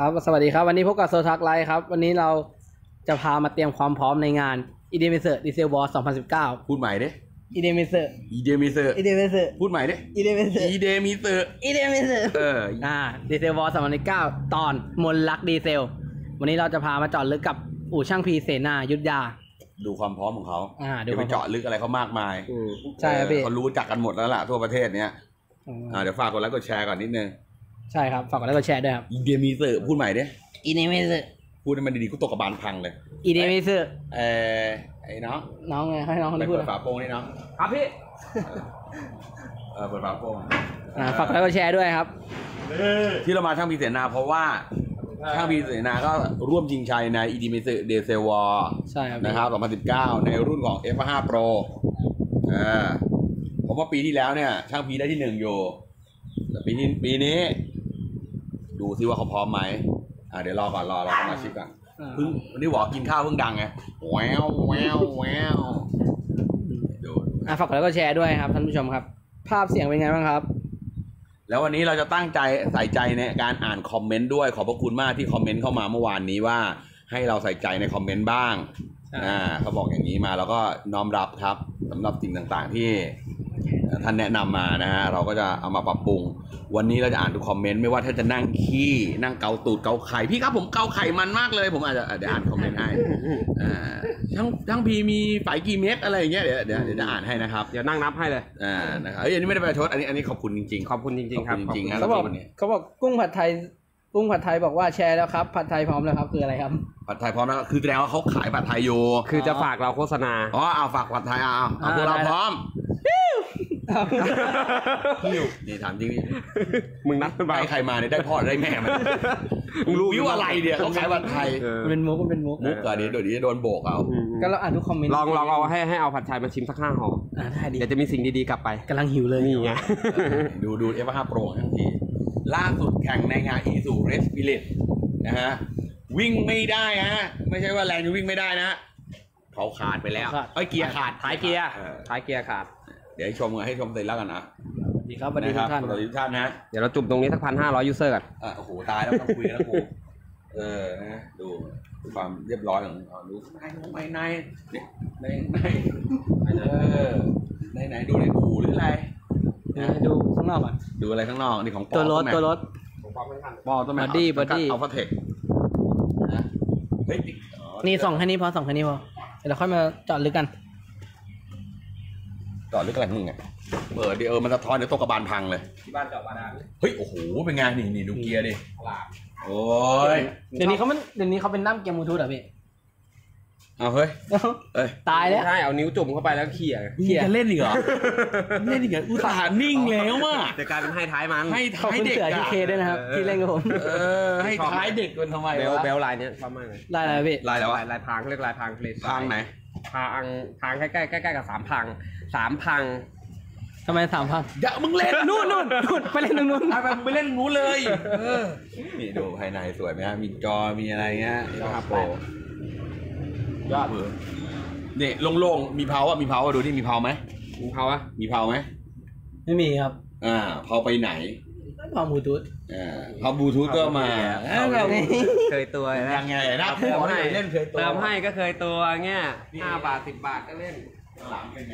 ครับสวัสดีครับวันนี้พบกับโซทักไลท์ครับวันนี้เราจะพามาเตรียมความพร้อมในงาน IDEMIZER Diesel War 2019 พูดใหม่ดิ IDEMIZER IDEMIZER IDEMIZER พูดใหม่ดิ IDEMIZER IDEMIZER IDEMIZER Diesel War 2019ตอนมนลักดีเซลวันนี้เราจะพามาเจาะลึกกับอู่ช่างพีเสนายุทธยาดูความพร้อมของเขาดูเดี๋ยวไปเจาะลึกอะไรเขามากมายใช่ครับพี่เขารู้จักกันหมดแล้วล่ะทั่วประเทศเนี้ยเดี๋ยวฝากกดไลค์กดแชร์ก่อนนิดนึงใช่ครับฝากกดไลค์กดแชร์ด้วยครับ IDEMIZER พูดใหม่ดิ IDEMIZER พูดให้มันดีๆกูตกกระบาลพังเลย IDEMIZER ไอ้น้องไงให้น้องคนไปนี้พูดเปิดฝาโปร่งนี่น้องครับพี่เปิดฝาโปร่งฝากกดไลค์กดแชร์ด้วยครับที่เรามาช่างพีเสนาเพราะว่าช่างพีเสนาก็ร่วมชิงชัยใน IDEMIZER Diesel War ใช่ครับนะครับ2019ในรุ่นของ F5 Pro ผมว่าปีที่แล้วเนี่ยช่างพีได้ที่1อยู่แต่ปีนี้ดูซิว่าเขาพร้อมไหมเดี๋ยวรอก่อนรอสมาชิกก่อนเพิ่งวันนี้บอกกินข้าวเพิ่งดังไงแววแววแววดูฝากกดไลค์กดแชร์ด้วยครับท่านผู้ชมครับภาพเสียงเป็นไงบ้างครับแล้ววันนี้เราจะตั้งใจใส่ใจในการอ่านคอมเมนต์ด้วยขอบพระคุณมากที่คอมเมนต์เข้ามาเมื่อวานนี้ว่าให้เราใส่ใจในคอมเมนต์บ้างเขาบอกอย่างนี้มาเราก็น้อมรับครับสำหรับสิ่งต่างๆที่ท่านแนะนำมานะฮะเราก็จะเอามาปรับปรุงวันนี้เราจะอ่านทุกคอมเมนต์ไม่ว่าท่านจะนั่งขี้นั่งเกาตูดเกาไข่พี่ครับผมเกาไข่มันมากเลยผมอาจจะเดี๋ยวอ่านคอมเมนต์ให้ช่างพีมีไฝกี่เม็ดอะไรอย่างเงี้ยเดี๋ยวจะอ่านให้นะครับเดี๋ยวนั่งนับให้เลยนะครับอันนี้ไม่ได้ประชดอันนี้ขอบคุณจริงๆขอบคุณจริงๆครับจริงๆเขาบอกกุ้งผัดไทยบอกว่าแชร์แล้วครับผัดไทยพร้อมแล้วครับคืออะไรครับผัดไทยพร้อมแล้วคือแสดงว่าเขาขายผัดไทยอยู่คือจะฝากเราโฆษณาเอาฝากผัดไทยเอาพวกเราพร้อมนี่ถามจริงนี่มึงนัดกันไปใครมาเนี่ยได้พ่อได้แม่มันรู้วิวอะไรเนี่ยเขาขายผัดไทยเป็นมุกอะเดี๋ยวโดนโบกเอาก็เราอ่านทุกคอมเมนต์ลองเอาให้เอาผัดไทยมาชิมสัก5 ห่อได้ดีเดี๋ยวจะมีสิ่งดีๆกลับไปกำลังหิวเลยนี่ไงดูF5 Pro ทั้งทีล่าสุดแข่งในงาน Isuzu Red Spirit นะฮะวิ่งไม่ได้ฮะไม่ใช่ว่าแรงจะวิ่งไม่ได้นะเขาขาดไปแล้วเกียร์ขาดท้ายเกียร์ขาดเดี๋ยวให้ชมเสร็จแล้วกันนะดีครับสวัสดีทุกท่านสวัสดีทุกท่านนะเดี๋ยวเราจุ่มตรงนี้สัก1,500 ยูเซอร์กันโอ้โหตายแล้วต้องคุยแล้วกูนะดูความเรียบร้อยของดูในดูในอู่หรืออะไรดูข้างนอกก่อนดูอะไรข้างนอกนี่ของตัวรถปอตัวแม่บอดี้เอาฟาเทคนะนี่2 แค่นี้พอ2 แค่นี้พอเดี๋ยวเราค่อยมาจอดลึกกันจอดลึกอะไรมึงไงเปิดดิมันสะท้อนเดี๋ยวตกกระบาลพังเลยที่บ้านจอดบาดาลเฮ้ยโอ้โหเป็นไงนี่ดูเกียร์ดิโอ้ยเดี๋ยวนี้เขาเป็นน้ำเกียร์บลูทูธเหรอพี่เฮ้ยตายแล้วใช่เอานิ้วจุ่มเข้าไปแล้วเขี่ยจะเล่นอีกเหรออุตส่าห์นิ่งแล้วอ่ะจะกลายเป็นให้ท้ายมันให้ท้ายเด็กที่เคด้วยนะครับที่เล่นกับผมให้ท้ายเด็กกันทำไมเบลลายเนี้ยชอบมากเลยลายอะไรพี่ลายแล้วลายพรางเรียกลายพรางเพลสพรางไหนพรางใกล้ๆกับ3 พังทำไม3 พังอย่ามึงเล่นนู่นไปเล่นตรงนู้นไปเล่นนู้นเลยนี่ดูภายในสวยไหมฮะมีจอมีอะไรเงี้ยครับโปรยอดเลยนี่โล่งๆมีเพาดูที่มีเพาไหมมีเพาไหมไม่มีครับเพาไปไหนเพาบลูทูธเพาบลูทูธก็มาเคยตัวยังไงนะเล่นเคยตัวเติมให้ก็เคยตัวเงี้ย5 บาท 10 บาทก็เล่นหลังเป็นไง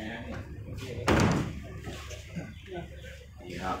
นี่ครับ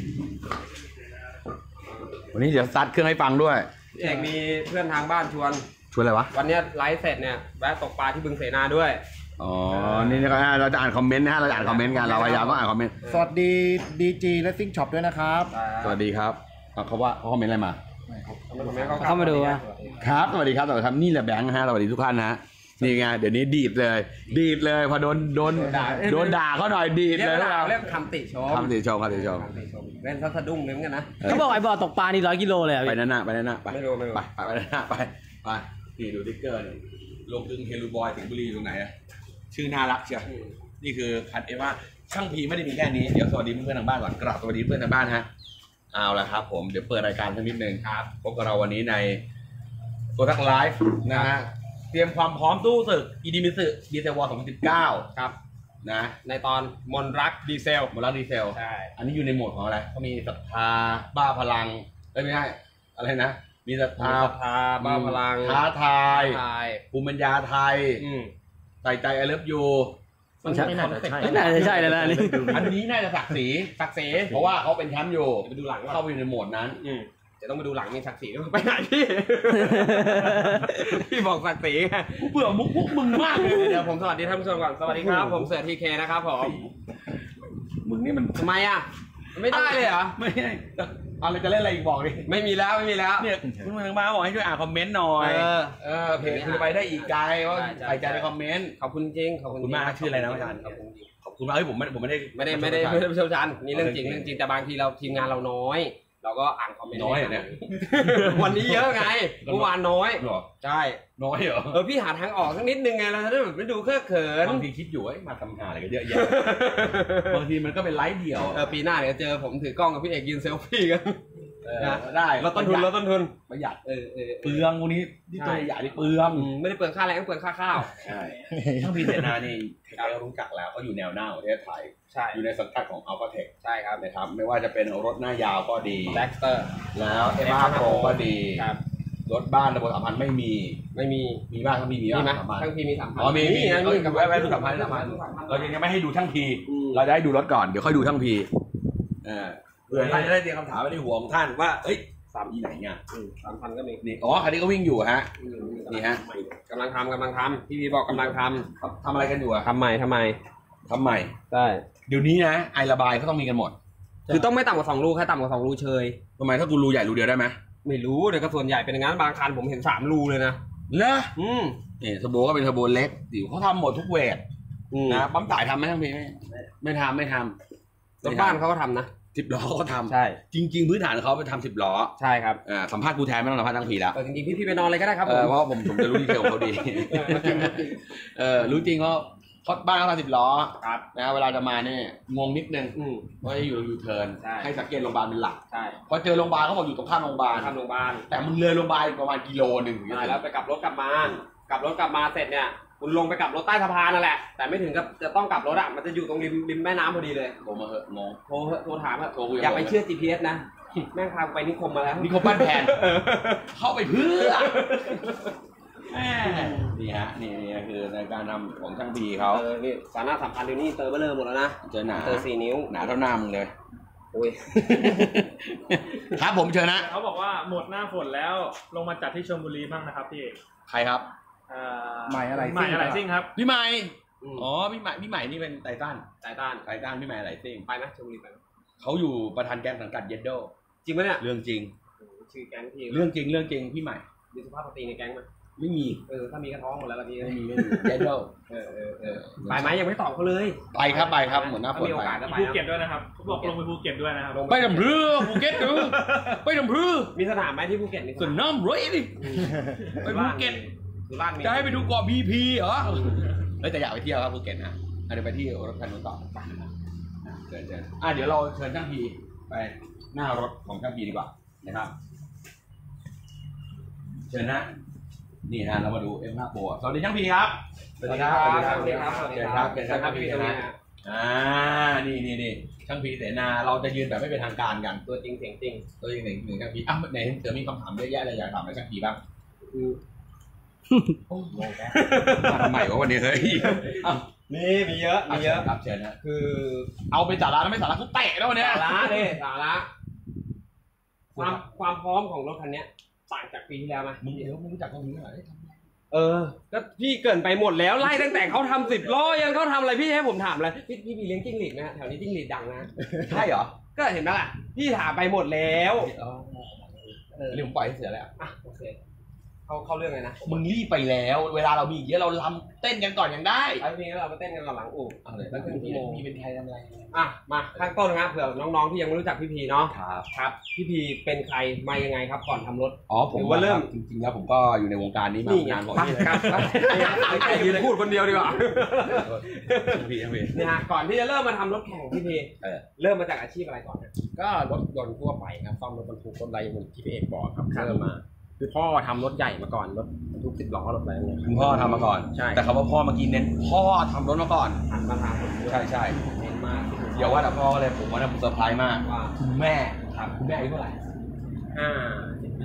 วันนี้เดี๋ยวซัดเครื่องให้ฟังด้วยเอกมีเพื่อนทางบ้านชวนอะไรวะวันนี้ไลฟ์เสร็จเนี่ยแวะตกปลาที่บึงเสนาด้วยนี่ก็เราจะอ่านคอมเมนต์นะฮะเราจะอ่านคอมเมนต์กันเราพยายามต้องอ่านคอมเมนต์สวัสดีดีจีและซิงช็อปด้วยนะครับสวัสดีครับเขาคอมเมนต์อะไรมาเข้ามาดูครับสวัสดีครับนี่แหละแบงค์ฮะสวัสดีทุกท่านนะนี่ไงเดี๋ยวนี้ดีดเลยพอโดนด่าเขาหน่อยดีดเลยเรียกคำติชมเล่นสะดุ้งเลยเหมือนกันนะเขาบอกไอ้บ่อตกปลานี่100 กิโลเลยไปนั่นน่ะไปไม่รู้ไปนั่นน่ะไปนี่ดูติ๊กเกอร์ลงกึ่งเฮลูบอยสิงห์บุรีตรงไหนชื่อน่ารักเชียวนี่คือคันว่าช่างพีไม่ได้มีแค่นี้เดี๋ยวสวัสดีเพื่อนทางบ้านก่อนกราบสวัสดีเพื่อนทางบ้านฮะเอาละครับผมเดี๋ยวเปิดรายการสักนิดนึงครับพบกับเราวันนี้ในโซทักไลฟ์นะฮะเตรียมความพร้อมตู้ศึก IDEMIZER Diesel War 2019ครับนะในตอนมนรักดีเซลใช่อันนี้อยู่ในโหมดของอะไรเขามีศรัทธาบ้าพลังไม่ใช่อะไรนะมีศรัทธาบ้าพลังท้าทายทายภูมิปัญญาไทยใส่ใจไอเลิฟยูไม่น่าจะใช่ไม่น่าจะใช่แล้วนะนี่อันนี้น่าจะศักดิ์ศรีศักดิ์ศรีเพราะว่าเขาเป็นแชมป์อยู่ไปดูหลังว่าเข้าไปอยู่ในโหมดนั้นจะต้องไปดูหลังมีศักดิ์ศรีด้วยไปไหนพี่ พี่บอกศักดิ์ศรีไงเบื่อมุกพวกมึงมากเลยเดี๋ยวผมสวัสดีท่านผู้ชมก่อนสวัสดีครับผมเสือทีเคนะครับผมมึงนี่มันทำไมอ่ะไม่ได้เลยเหรอไม่ใช่อะไรจะเล่นอะไรอีกบอกดิไม่มีแล้วเนี่ยคุณมาบอกให้ช่วยอ่านคอมเมนต์หน่อยเพจคุณจะไปได้อีกไกลว่าใส่ใจในคอมเมนต์ขอบคุณจริงขอบคุณมากชื่ออะไรนะอาจารย์ขอบคุณจริงขอบคุณมากที่ผมไม่ได้ไม่ได้เชี่ยวชาญนี่เรื่องจริงแต่บางทีเราทีมงานเราน้อย เราก็อ่านคอมเมนต์น้อยเหรอเนี่ยวันนี้เยอะไงเมื่อวานน้อยหรอใช่น้อยเหรอพี่หาทางออกสักนิดนึงไงเราจะได้แบบไม่ดูเคอะเขินบางทีคิดอยู่ว่ามาทำงานอะไรกันเยอะแยะบางทีมันก็เป็นไลฟ์เดี่ยวปีหน้าเดี๋ยวเจอผมถือกล้องกับพี่เอกยืนเซลฟี่กันได้ลดต้นทุนประหยัดเปเปลืองวันนี้ที่ตัวใหญ่ที่เปลืองไม่ได้เปลืองค่าแรงเปลืองค่าข้าวใช่ช่างพีเสนานี่เรารู้จักแล้วเขาอยู่แนวหน้าของประเทศไทยใช่อยู่ในสังกัดของอัลฟาเทคใช่ครับนะครับไม่ว่าจะเป็นรถหน้ายาวก็ดีแบ็กสเตอร์แล้วเอมาโปรก็ดีครับรถบ้านระบบสัมพันธ์ไม่มีมีบ้างทั้งมีมีไหมสัมพันธ์ทั้งพีมี3,000 อ๋อมีกับแวะดูสัมพันธ์เรายังไม่ให้ดูทั้งพีเราจะให้ดูรถก่อนเดี๋ยวค่อยดูทั้งพีเผื่อท่านจะได้เตรียมคำถามไว้ในหัวของท่านว่าเอ้ย3 ไหนเนี่ย 3,000ก็มีนี่อ๋อคันนี้ก็วิ่งอยู่ฮะนี่ฮะกำลังทำพี่บอกกำลังททำอะไรกันอยู่อะำทำใหม่ทำใหม่ใช่เดี๋ยวนี้นะไอระบายเขาต้องมีกันหมดคือต้องไม่ต่ำกว่า2 รูแค่ต่ำกว่า2 รูเชยทำไมถ้ากูรูใหญ่รูเดียวได้ไหมไม่รู้เดี๋ยวก็ส่วนใหญ่เป็นอย่างนั้นบางคันผมเห็น3 รูเลยนะเหรอมนี่เทอร์โบก็เป็นเทอร์โบเล็กดิเขาทำหมดทุกเวทนะปั๊มสายทำไหมทั้งพีไม่ทำรถบ้านเขาก็ทำนะ 10 ล้อเขาทำใช่จริง ๆ พื้นฐานเขาไปทำ10 ล้อใช่ครับสัมภาษณ์กูแทนไม่ต้องสัมภาษณ์ทั้งพีแล้วจริงๆพี่ไปนอนเลยก็ได้ครับผมเพราะผมจะรู้ดีเทลของเขาดี รู้จริงว่าเขาบ้านเขาทำ10 ล้อครับนะเวลาจะมาเนี่ยงงนิดนึงว่าจะอยู่ยูเทิร์นให้สังเกตโรงพยาบาลเป็นหลักใช่พอเจอโรงพยาบาลเขาบอกอยู่ตรงข้ามโรงพยาบาลทำโรงพยาบาลแต่มึงเลยโรงพยาบาลประมาณกิโลนึงใช่แล้วไปกลับรถกลับมาเสร็จเนี่ยคุณลงไปกลับรถใต้สะพานนั่นแหละแต่ไม่ถึงกับจะต้องกลับรถอ่ะมันจะอยู่ตรงริมแม่น้ำพอดีเลยโทรมาเหอะงงโทรถามอย่าไปเชื่อ GPS นะแม่งพาไปนิคมมาแล้วนี่เขาบ้านแผนเข้าไปเพื่อนี่ฮะนี่คือในการทำของช่างพีเขานี่สาระสำคัญเดี๋ยวนี้เตอร์เบลเลอร์หมดแล้วนะเจอหนาเตอร์4 นิ้วหนาเท่าหน้ามึงเลยโอ้ยครับผมเชิญนะเขาบอกว่าหมดหน้าฝนแล้วลงมาจัดที่ชลบุรีบ้างนะครับพี่เอกใครครับใหม่อะไรใหม่อะไรซิ่งครับพี่ใหม่อ๋อพี่ใหม่นี่เป็นไททันสายต้านพี่ใหม่อะไรซิ่งไปไหมชลบุรีไปไหมเขาอยู่ประธานแก๊งสังกัดเยดโดจริงไหมเนี่ยเรื่องจริงชื่อแก๊งพี่เรื่องจริงพี่ใหม่มีสุภาพสตรีในแก๊งไหมไม่มีถ้ามีกระท้องหมดแล้วละพี่ไม่มีเยดโดไปไหมยังไม่ตอบเขาเลยไปครับเหมือนหน้าฝนมีโอไปกาสก็ไปภูเก็ตด้วยนะครับเขาบอกลงไปภูเก็ตด้วยนะครับไปทำเรือภูเก็ตดูไปทำเรือมีสนามไหมที่ภูเก็ตมีสนามร้อยดิไปภูเก็ตสุราษฎร์มีจะให้ไปดูเกาะพีพีเหรอแต่อยากไปเที่ยวครับภูเก็ตนะเดี๋ยวไปที่รถคันนู้นต่อเชิญเดี๋ยวเราเชิญช่างพีไปหน้ารถของช่างพีดีกว่านะครับเชิญนะนี่นะเรามาดูเอ็มห้าโปรสวัสดีช่างพีครับสวัสดีครับสวัสดีครับเชิญครับพี่เสนานี่ช่างพีเสนาเราจะยืนแบบไม่เป็นทางการกันตัวจริงเสียงจริงตัวจริงหนึ่งช่างพีไหนเสือมีคำถามเยอะแยะเลยอยากถามอะไรช่างพีบ้างมาทำไมวะวันนี้เฮ้ยมีเยอะครับเชิญนะคือเอาเป็นสาระแล้วไม่สาระกูเตะแล้ววันนี้สาระความพร้อมของรถคันนี้ต่างจากปีที่แล้วไหมมึงรู้จักคนนี้เหรอก็พี่เกินไปหมดแล้วไล่ตั้งแต่เขาทำ10 ล้อยังเขาทำอะไรพี่ให้ผมถามเลยพี่มีเลี้ยงจิ้งหรีดไหมแถวนี้จิ้งหรีดดังนะใช่เหรอก็เห็นไหมล่ะพี่ถามไปหมดแล้วเรื่องปล่อยให้เสือแล้วโอเคเข้าเรื่องเลยนะมึงรีบไปแล้วเวลาเรามีเยอะเราลำเต้นกันก่อนยังได้แล้วทีนี้เราไปเต้นกันหลังอู่แล้วครึ่งชั่วโมงมีเป็นใครทำอะไรมาข้างต้นนะเผื่อน้องๆที่ยังไม่รู้จักพี่พีเนาะครับพี่พีเป็นใครมายังไงครับก่อนทำรถผมว่าเริ่มจริงๆแล้วผมก็อยู่ในวงการนี้มานานพอที่แล้วยืนพูดคนเดียวดีกว่าพี่เนี่ยฮะก่อนที่จะเริ่มมาทำรถแข่งพี่พีเริ่มมาจากอาชีพอะไรก่อนก็รถยนต์ทั่วไปครับซ่อมรถบรรทุกรถอะไรอย่างที่พี่เอกบอกครับเริ่มมาคือพ่อทำรถใหญ่มาก่อนรถบรรทุก10 ล้อรถอะไรอย่างเงี้ยคุณพ่อทำมาก่อนใช่แต่คำว่าพ่อเมื่อกี้เน้นพ่อทำรถมาก่อนหันมาทางผมใช่เน้นมากเดี๋ยวว่าแต่พ่อเลยผมว่าผมเซอร์ไพรส์มากว่าคุณแม่ถามคุณแม่อายุเท่าไหร่ 5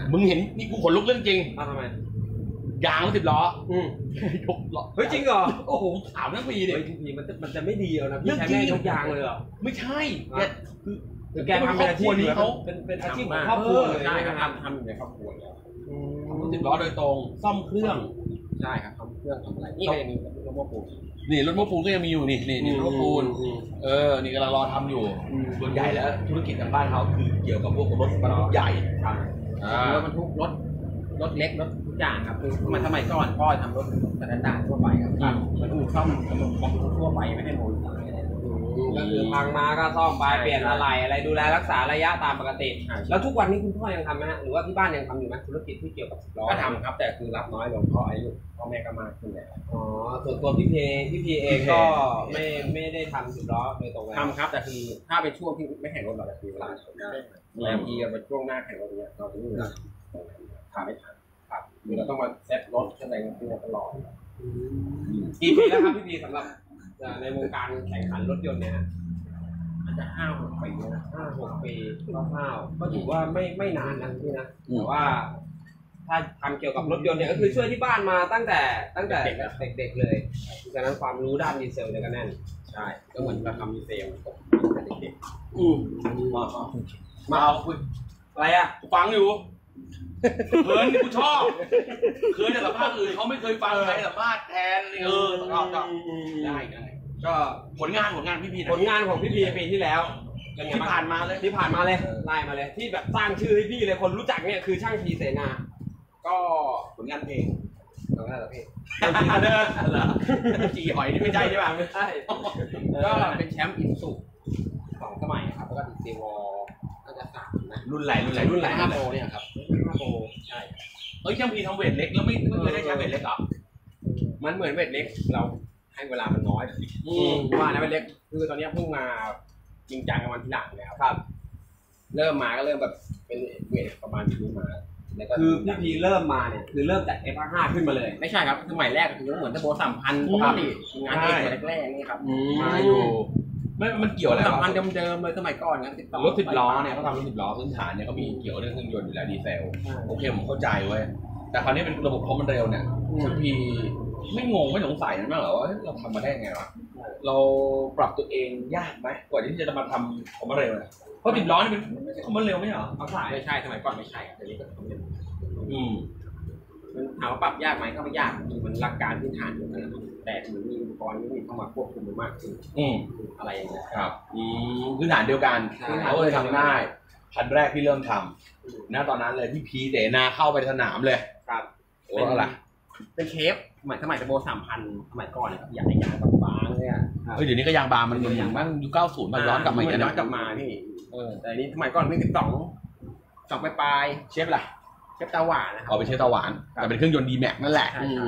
มึงเห็นนี่กูขนลุกเรื่องจริงทำไมยางรถ10 ล้อยกล้อเฮ้ยจริงเหรอโอ้โหถามนักปีดิเฮ้ยพี่มันจะไม่ดีแล้วนะพี่ใช้แม่ยกยางเลยเหรอไม่ใช่แกทำเป็นอาชีพนี้เขาเป็นอาชีพของครอบครัวเลยใช่ใช่ไหมคครัรับบ ทำอยู่ในครอบครัวแล้วรถ10 ล้อโดยตรงซ่อมเครื่องใช่ครับทำเครื่องทำอะไรนี่ก็ยังมีรถโม้ปูนนี่รถโม้ปูนก็ยังมีอยู่นี่รถโม้ปูนนี่กำลังรอทำอยู่ส่วนใหญ่แล้วธุรกิจทางบ้านเขาคือเกี่ยวกับพวกรถบรรทุกใหญ่รถบรรทุกรถเล็กรถทุกอย่างครับคือสมัยก่อนพ่อทำรถสแตนดาร์ดทั่วไปครับมันต้องซ่อมบำรุงทั่วไปไม่ให้โมดิฟายอะไรก็คือพังมาก็ซ่อมไปเปลี่ยนอะไรดูแลรักษาระยะตามปกติแล้วทุกวันนี้คุณพ่อยังทำไหมฮะหรือว่าที่บ้านยังทำอยู่ไหมธุรกิจที่เกี่ยวกับ10 ล้อก็ทำครับแต่คือรับน้อยลงเพราะอายุพ่อแม่ก็มากขึ้นแล้วอ๋อส่วนตัวพี่พีเองก็ไม่ได้ทำ10 ล้อโดยตรงเลยทำครับแต่คือถ้าเป็นช่วงที่ไม่แข่งรถเราจะคือเวลาได้บางทีเป็นช่วงหน้าแข่งรถเนี่ยเราจะไม่มีเวลาทำไม่ทันครับคือเราต้องมาเซ็ตรถอะไรเงี้ยตลอดกี่ปีแล้วครับพี่พีสำหรับในวงการแข่งขันรถยนต์เนี่ยอาจจะ5-6 ปีนะ 5-6 ปีคร่าวๆก็ถือว่าไม่นานนะพี่นะแต่ว่าถ้าทำเกี่ยวกับรถยนต์เนี่ยก็คือช่วยที่บ้านมาตั้งแต่เด็กๆเลยดังนั้นความรู้ด้านดีเซลเนี่ยก็แน่นใช่ก็เหมือนเราทำดีเซลตั้งแต่เด็กมาเอาคุยอะไรอ่ะกูฟังอยู่เขินกูชอบเคยแต่สัมภาษณ์อื่นเขาไม่เคยฟังใครสัมภาษณ์แทนชอบได้ก็ผลงานพี่พีผลงานของพี่พีปีที่แล้วที่ผ่านมาเลยไล่มาเลยที่แบบสร้างชื่อให้พี่เลยคนรู้จักเนี่ยคือช่างพีเสนาก็ผลงานเพลงเอาได้เหรอพี่เด้อเหรอจีหอยนี่ไม่ใช่ใช่ป่ะไม่ใช่ก็เป็นแชมป์อินสุ2 สมัยครับแล้วก็ดีเซลวอลน่าจะ3นะรุ่นไหล5 โปรเนี่ยครับ 5 โปรใช่เอ้ยช่างพีทำเวทเล็กแล้วไม่เคยได้แชมป์เวทเล็กเหรอมันเหมือนเวทเล็กเราให้เวลามันน้อยว่านะเวทเล็กคือตอนนี้เพิ่งมาจริงจังกับมันทีหลังแล้วครับเริ่มมาก็เริ่มแบบเป็นเวทประมาณนี้มาแล้วก็คือพี่พีเริ่มมาเนี่ยคือเริ่มจาก F5 ขึ้นมาเลยไม่ใช่ครับสมัยแรกคือเหมือนเทอร์โบ3,000ปกติงานเอกแรกๆนี่ครับมาอยู่ไม่มันเกี่ยวอะไร 3,000เดิมๆเลยสมัยก่อนนะรถ10 ล้อเนี่ยเขาทำรถ10 ล้อพื้นฐานเนี่ยเขามีเกี่ยวเรื่องเครื่องยนต์อยู่แล้วดีเซลโอเคผมเข้าใจเว้ยแต่คราวนี้เป็นระบบความมันเร็วเนี่ยบางทีไม่งงไม่สงสัยนั่นบ้างเหรอว่าเราทำมาได้ไงวะเราปรับตัวเองยากไหมกว่าที่จะมาทำความมันเร็วเนี่ยเพราะ10 ล้อนี่มันไม่ใช่ความมันเร็วไม่เหรอเขาขายไม่ใช่สมัยก่อนไม่ใช่ครับแต่นี้ก็ต้องเรียนมันถามว่าปรับยากไหมก็ไม่ยากมันหลักการพื้นฐานอยู่กันแต่เหมือนมีอุปกรณ์ที่เข้ามาควบคุมมันมากขึ้นอะไรอย่างเงี้ยครับพื้นฐานเดียวกันเขาเลยทำได้คันแรกที่เริ่มทำตอนนั้นเลยพี่พีเสนาเข้าไปสนามเลยครับโอ้อะไรเป็นเทปสมัยเทอร์โบ3,000สมัยก่อนนะครับยางบางๆเนี่ยเดี๋ยวนี้ก็ยางบางมันอย่างบ้างยุค90มันย้อนกลับมาอีกนะย้อนกลับมาพี่แต่นี้สมัยก่อนมี12ปลายเชฟตาหวานนะครับเอาไปเชฟตาหวานแต่เป็นเครื่องยนต์ดีแม็กนั่นแหละ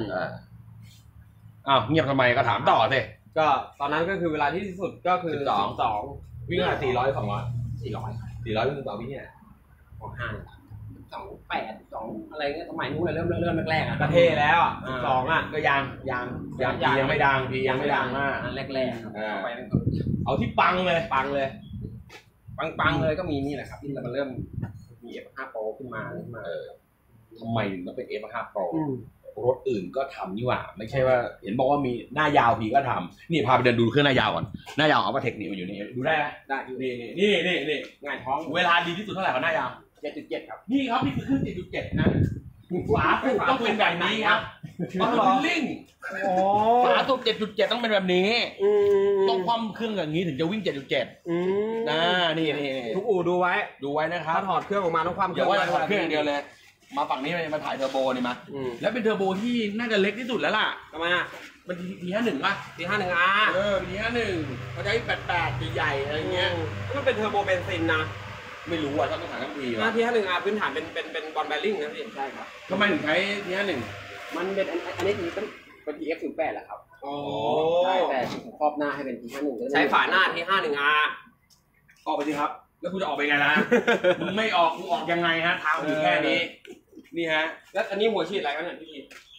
อ้าวเงียบทำไมก็ถามต่อสิก็ตอนนั้นก็คือเวลาที่ที่สุดก็คือ12 วิ่ง400 200 400 วิ่งต่อวิ่งเนี่ยของ28 2อะไรเงี้ยสมัยนู้นเลยเริ่มแรกๆอ่ะประเทศแล้วอ่ะ12อ่ะก็ยางยังไม่ดังพียังไม่ดังมากอันแรกๆครับไปนั่นก็เอาที่ปังเลยปังเลยก็มีนี่แหละครับที่มันเริ่มมี F5 Pro ขึ้นมาทำไมถึงต้องเป็น F5 Pro รถอื่นก็ทำนี่หว่าไม่ใช่ว่าเห็นบอกว่ามีหน้ายาวพีก็ทำนี่พาไปเดินดูเครื่องหน้ายาวก่อนหน้ายาวเอามาเทคนิคมาอยู่นี่ดูได้ไหมได้นี่ง่ายท้องเวลาดีที่สุดเท่าไหร่ของหน้ายาว 7.7 ครับนี่ครับนี่คือเครื่อง 7.7 นะฝาสูบต้องเป็นแบบนี้ครับลิงฝาสูบ 7.7 ต้องเป็นแบบนี้ต้องคว่ำเครื่องอย่างนี้ถึงจะวิ่ง 7.7 นี่ทุกอู่ดูไว้นะครับถ้าถอดเครื่องออกมาต้องคว่ำเครื่องว่าถอดเครื่องอย่างเดียวเลยมาฝั่งนี้มาถ่ายเทอร์โบนี่มาแล้วเป็นเทอร์โบที่น่าจะเล็กที่สุดแล้วล่ะทำไมมัน T51 ป่ะ T51R T51เขาใช้88ใหญ่ๆอะไรเงี้ยมันเป็นเทอร์โบเบนซินนะไม่รู้อ่ะต้องถามทั้งทีว่าT51R พื้นฐานเป็นบอลแบริ่งนะพี่ใช่ครับทำไมถึงใช้ T51 มันเป็นอันนี้เป็น TF08 แหละครับใช่แต่ผมครอบหน้าให้เป็น T51 ใช้ฝาหน้า T51R ออกไปสิครับแล้วคุณจะออกไปไงล่ะมึงไม่ออกกูออกยังไงฮะทางอยู่แค่นี้นี่ฮะแล้วอันนี้หัวฉีดอะไรกันเนี่ยพี่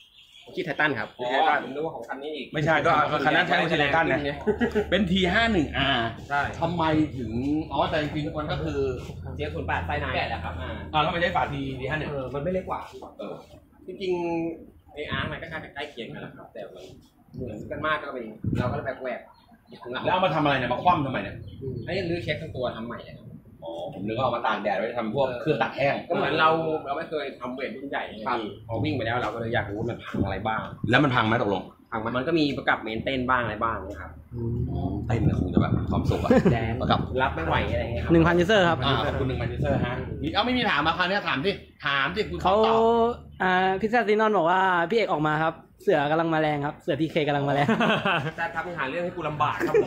คิดไททันครับอ๋อผมนึกว่าของคันนี้อีกไม่ใช่ก็คันนั้นใช้ของไททันเนี่ยเป็น T51R ใช่ทำไมถึงแต่จริงๆมันก็คือเจี๊ยบ08ไฟไหนแหละครับแล้วไม่ใช่ฝา T51 มันไม่เล็กกว่าจริงๆไออาร์มันก็ใกล้เคียงกันแหละครับแต่มันเหมือนกันมากก็เป็นเราก็แหวกแล้วเอามาทำอะไรเนี่ยมาคว่ำทำไมเนี่ยไอ้รื้อเช็คทั้งตัวทำใหม่เลยครับผมนึกว่าเอามาตากแดดไว้ทำพวกเครื่องตักแห้งก็เหมือนเราไม่เคยทำเวทรุ่นใหญ่พอวิ่งไปแล้วเราก็เลยอยากรู้ว่ามันพังอะไรบ้างแล้วมันพังไหมตกลงพังมันก็มีประกับเมนเต้นบ้างอะไรบ้างนะครับเต้นคงจะแบบความสุขอะแดงประกับรับไม่ไหวอะไรเงี้ยครับ 1,000 ยูเซอร์ครับขอบคุณ1,000 ยูเซอร์ฮะไม่มีถามมาคราวนี้ถามที่คุณเขาตอบพิซซ่าซีนอนบอกว่าพี่เอกออกมาครับ เสือกำลังมาแรงครับ เสือทีเคกำลังมาแรงแต่ทำหาเรื่องให้กูลำบากครับผม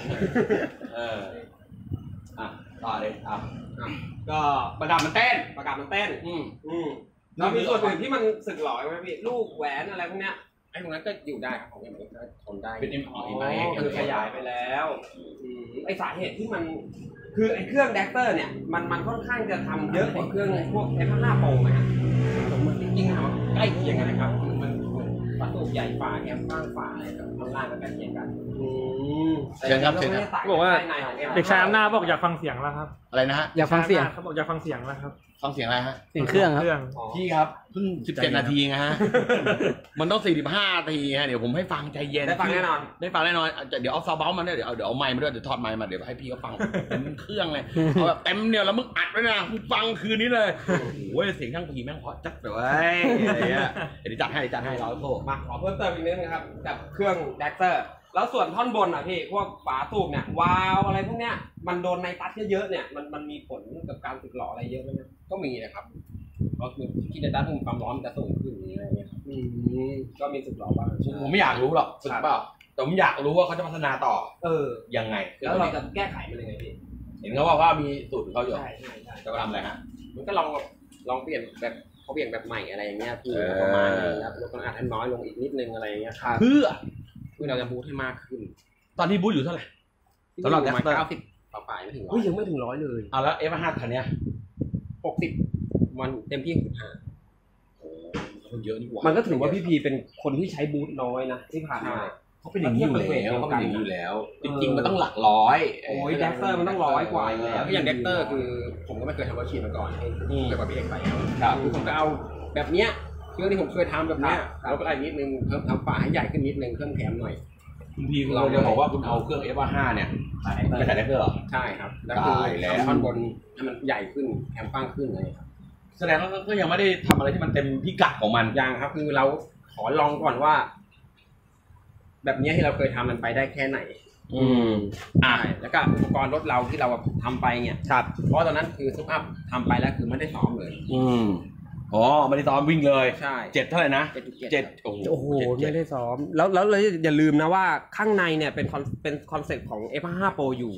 ต่อเลยก็ประกับมันเต้นประกาศมันเต้นแล้วมีส่วนอื่นที่มันสึกหรอไหมพี่ลูกแหวนอะไรพวกเนี้ยไอ้พวกนั้นก็อยู่ได้ครับของมันก็ทนได้เป็นมันคือขยายไปแล้วไอสาเหตุที่มันคือไอเครื่องแดกเตอร์เนี่ยมันค่อนข้างจะทำเยอะกว่าเครื่องพวก F5 Pro ไหมฮะจริงๆถามว่าใกล้เคียงกันนะครับมันประตูใหญ่ฝ่าแคมข้างฝ่าอะไรกับข้างล่างก็ใกล้เคียงกันเชิญครับเชิญครับบอกว่าเด็กชายอำนาจบอกอยากฟังเสียงแล้วครับอะไรนะฮะอยากฟังเสียงเขาบอกอยากฟังเสียงแล้วครับฟังเสียงอะไรฮะเสียงเครื่องครับพี่ครับเพิ่ง17 นาทีไงฮะมันต้อง45 นาทีฮะเดี๋ยวผมให้ฟังใจเย็นได้ฟังแน่นอนได้ฟังแน่นอนเดี๋ยวเอาซาวเบลมาด้วยเดี๋ยวเอาไมค์มาด้วยเดี๋ยวถอดไมค์มาเดี๋ยวให้พี่เขาฟังเต็มเครื่องเลยเอาแบบเต็มเนี่ยแล้วมึงอัดไว้นะมึงฟังคืนนี้เลยโอ้ยเสียงช่างผีแม่งเพราะจัดเลยอะไรเงี้ยเดี๋ยวจัดให้เราโทรมาขอเพิ่มเติมอีกนิดนึงครับกับเครื่องแดกเตอร์แล้วส่วนท่อนบนอ่ะพี่พวกฝาสูบเนี่ยวาล์วอะไรพวกเนี้ยมันโดนในตัดเยอะๆเนี่ยมันมีผลกับการสึกหรออะไรเยอะไหมครับก็มีนะครับก็คือที่ในด้านของความร้อนมันจะสูงขึ้นอะไรเงี้ยครับก็มีสึกหรอบ้างผมไม่อยากรู้หรอกสึกเปล่าแต่ผมอยากรู้ว่าเขาจะพัฒนาต่อ ยังไงแล้วเราจะแก้ไขมันยังไงพี่เห็นเขาว่ามีสูตรของเขาอยู่ใช่จะทำอะไรฮะมันก็ลองเปลี่ยนแบบเขาเปลี่ยนแบบใหม่อะไรอย่างเงี้ยพี่ประมาณนี้ครับลดความอัดให้น้อยลงอีกนิดนึงอะไรอย่างเงี้ยครับเพื่อเราจะบูทให้มากขึ้นตอนนี้บูธอยู่เท่าไหร่ สำหรับ Dexter 90ปลายไม่ถึง100 ยังไม่ถึง100เลยแล้ว F5 คันเนี้ย 60มันเต็มที่65 โอ้มันเยอะนี่หว่ามันก็ถือว่าพี่พีเป็นคนที่ใช้บูทน้อยนะที่ผ่านมาเขาเป็นอย่างนี้อยู่แล้ว จริงๆมันต้องหลักร้อยโอ้ยแดกเตอร์มันต้อง100 กว่าอยู่แล้วก็อย่างเด็กเตอร์คือผมก็ไม่เคยทำวัคซีนมาก่อนเกี่ยวกับพี่เอกไปครับคือผมก็เอาแบบเนี้ยเครื่องที่ผมเคยทำแบบเนี้ยลดอะไรนิดนึงเพิ่มทำฝาให้ใหญ่ขึ้นนิดนึงเพิ่มแถมหน่อยคุณพีเราจะบอกว่าคุณเอาเครื่อง F5 เนี่ยไปใส่ได้เพื่อหรอใช่ครับแล้วคือท่อนบนให้มันใหญ่ขึ้นแถมกว้างขึ้นอะไรครับแสดงว่าก็ยังไม่ได้ทำอะไรที่มันเต็มพิกัดของมันยังครับคือเราขอลองก่อนว่า แบบนี้ที่เราเคยทำมันไปได้แค่ไหนแล้วก็อุปกรณ์รถเราที่เราทำไปเนี่ยครับเพราะตอนนั้นคือซุปอัพทำไปแล้วคือไม่ได้ซ้อมเลยไม่ได้ซ้อมวิ่งเลยใช่ 7เท่าไหร่นะ 7 โอ้โหไม่ได้ซ้อมแล้วอย่าลืมนะว่าข้างในเนี่ยเป็นคอนเซ็ปต์ของ F5 Pro อยู่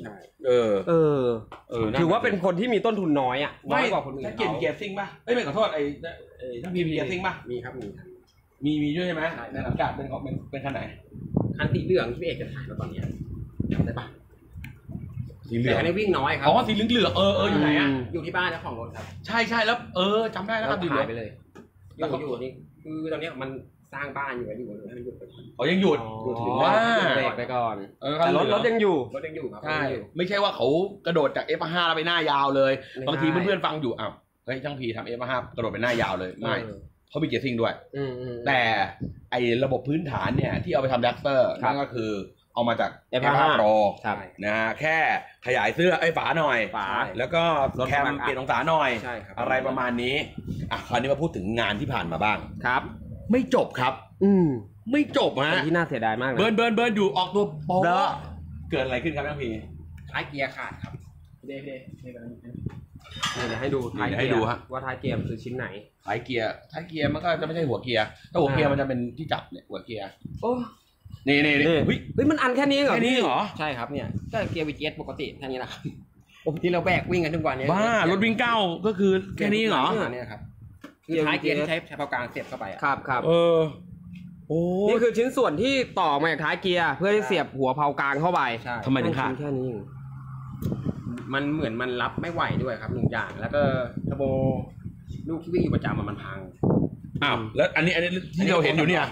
ถือว่าเป็นคนที่มีต้นทุนน้อยอ่ะน้อยกว่าคนอื่นถ้าเกียร์ซิ่งป่ะไม่ขอโทษถ้าพีเกียร์ซิ่งป่ะมีครับมีด้วยใช่ไหมในสังกัดเป็นคันไหนคันสีเหลืองที่พี่เอกจะถ่ายมาตอนนี้จำได้ปะสีเหลืแต่องอันนี้วิ่งน้อยครับสีเหลืองอยู่ไหนอ่ะอยู่ที่บ้านเจ้าของรถครับใช่แล้วจำได้แล้วครับหายไปเลยอยู่นี่คือตอนนี้มันสร้างบ้านอยู่ให้มันหยุดไปก่อนยังหยุดถือว่าเบรกไปก่อนแต่รถยังอยู่ครับใช่ไม่ใช่ว่าเขากระโดดจาก F5 แล้วไปหน้ายาวเลยบางทีเพื่อนๆฟังอยู่เฮ้ยช่างพีทำ F5 กระโดดไปหน้ายาวเลยไม่เขามีเกียร์ซิ่งด้วยแต่ไอระบบพื้นฐานเนี่ยที่เอาไปทำแดกเตอร์นั่นก็คือเอามาจาก F5 Pro นะฮะแค่ขยายเสื้อฝาหน่อยแล้วก็แคมเปลี่ยนองศาหน่อยอะไรประมาณนี้คราวนี้มาพูดถึงงานที่ผ่านมาบ้างครับไม่จบครับไม่จบฮะที่น่าเสียดายมากนะเบิร์นอยู่ออกตัวโป๊ะเกิดอะไรขึ้นครับท่านพี่ท้ายเกียร์ขาดครับเดี๋ยวให้ดูท้ายเกียร์ว่าท้ายเกียร์คือชิ้นไหนท้ายเกียร์มันก็จะไม่ใช่หัวเกียร์ถ้าหัวเกียร์มันจะเป็นที่จับเนี่ยหัวเกียร์นี่เฮ้ยมันอันแค่นี้เหรอนี่เหรอใช่ครับเนี่ยก็เกียร์ VGS ปกติแค่นี้แหละที่เราแบกวิ่งกันทุกวันนี้บ้ารถวิ่งเก้าก็คือแค่นี้เหรอเนี่ยครับคือท้ายเกียร์ที่ใช้เผากลางเสียบเข้าไปครับนี่คือชิ้นส่วนที่ต่อมาจากท้ายเกียร์เพื่อที่เสียบหัวเผากลางเข้าไปทำไมถึงขาดแค่นี้มันเหมือนมันรับไม่ไหวด้วยครับ1อย่างแล้วก็เทอร์โบลูกที่วิ่งอยู่ประจำมันพังแล้วอันนี้ที่เราเห็นอยู่เนี่ย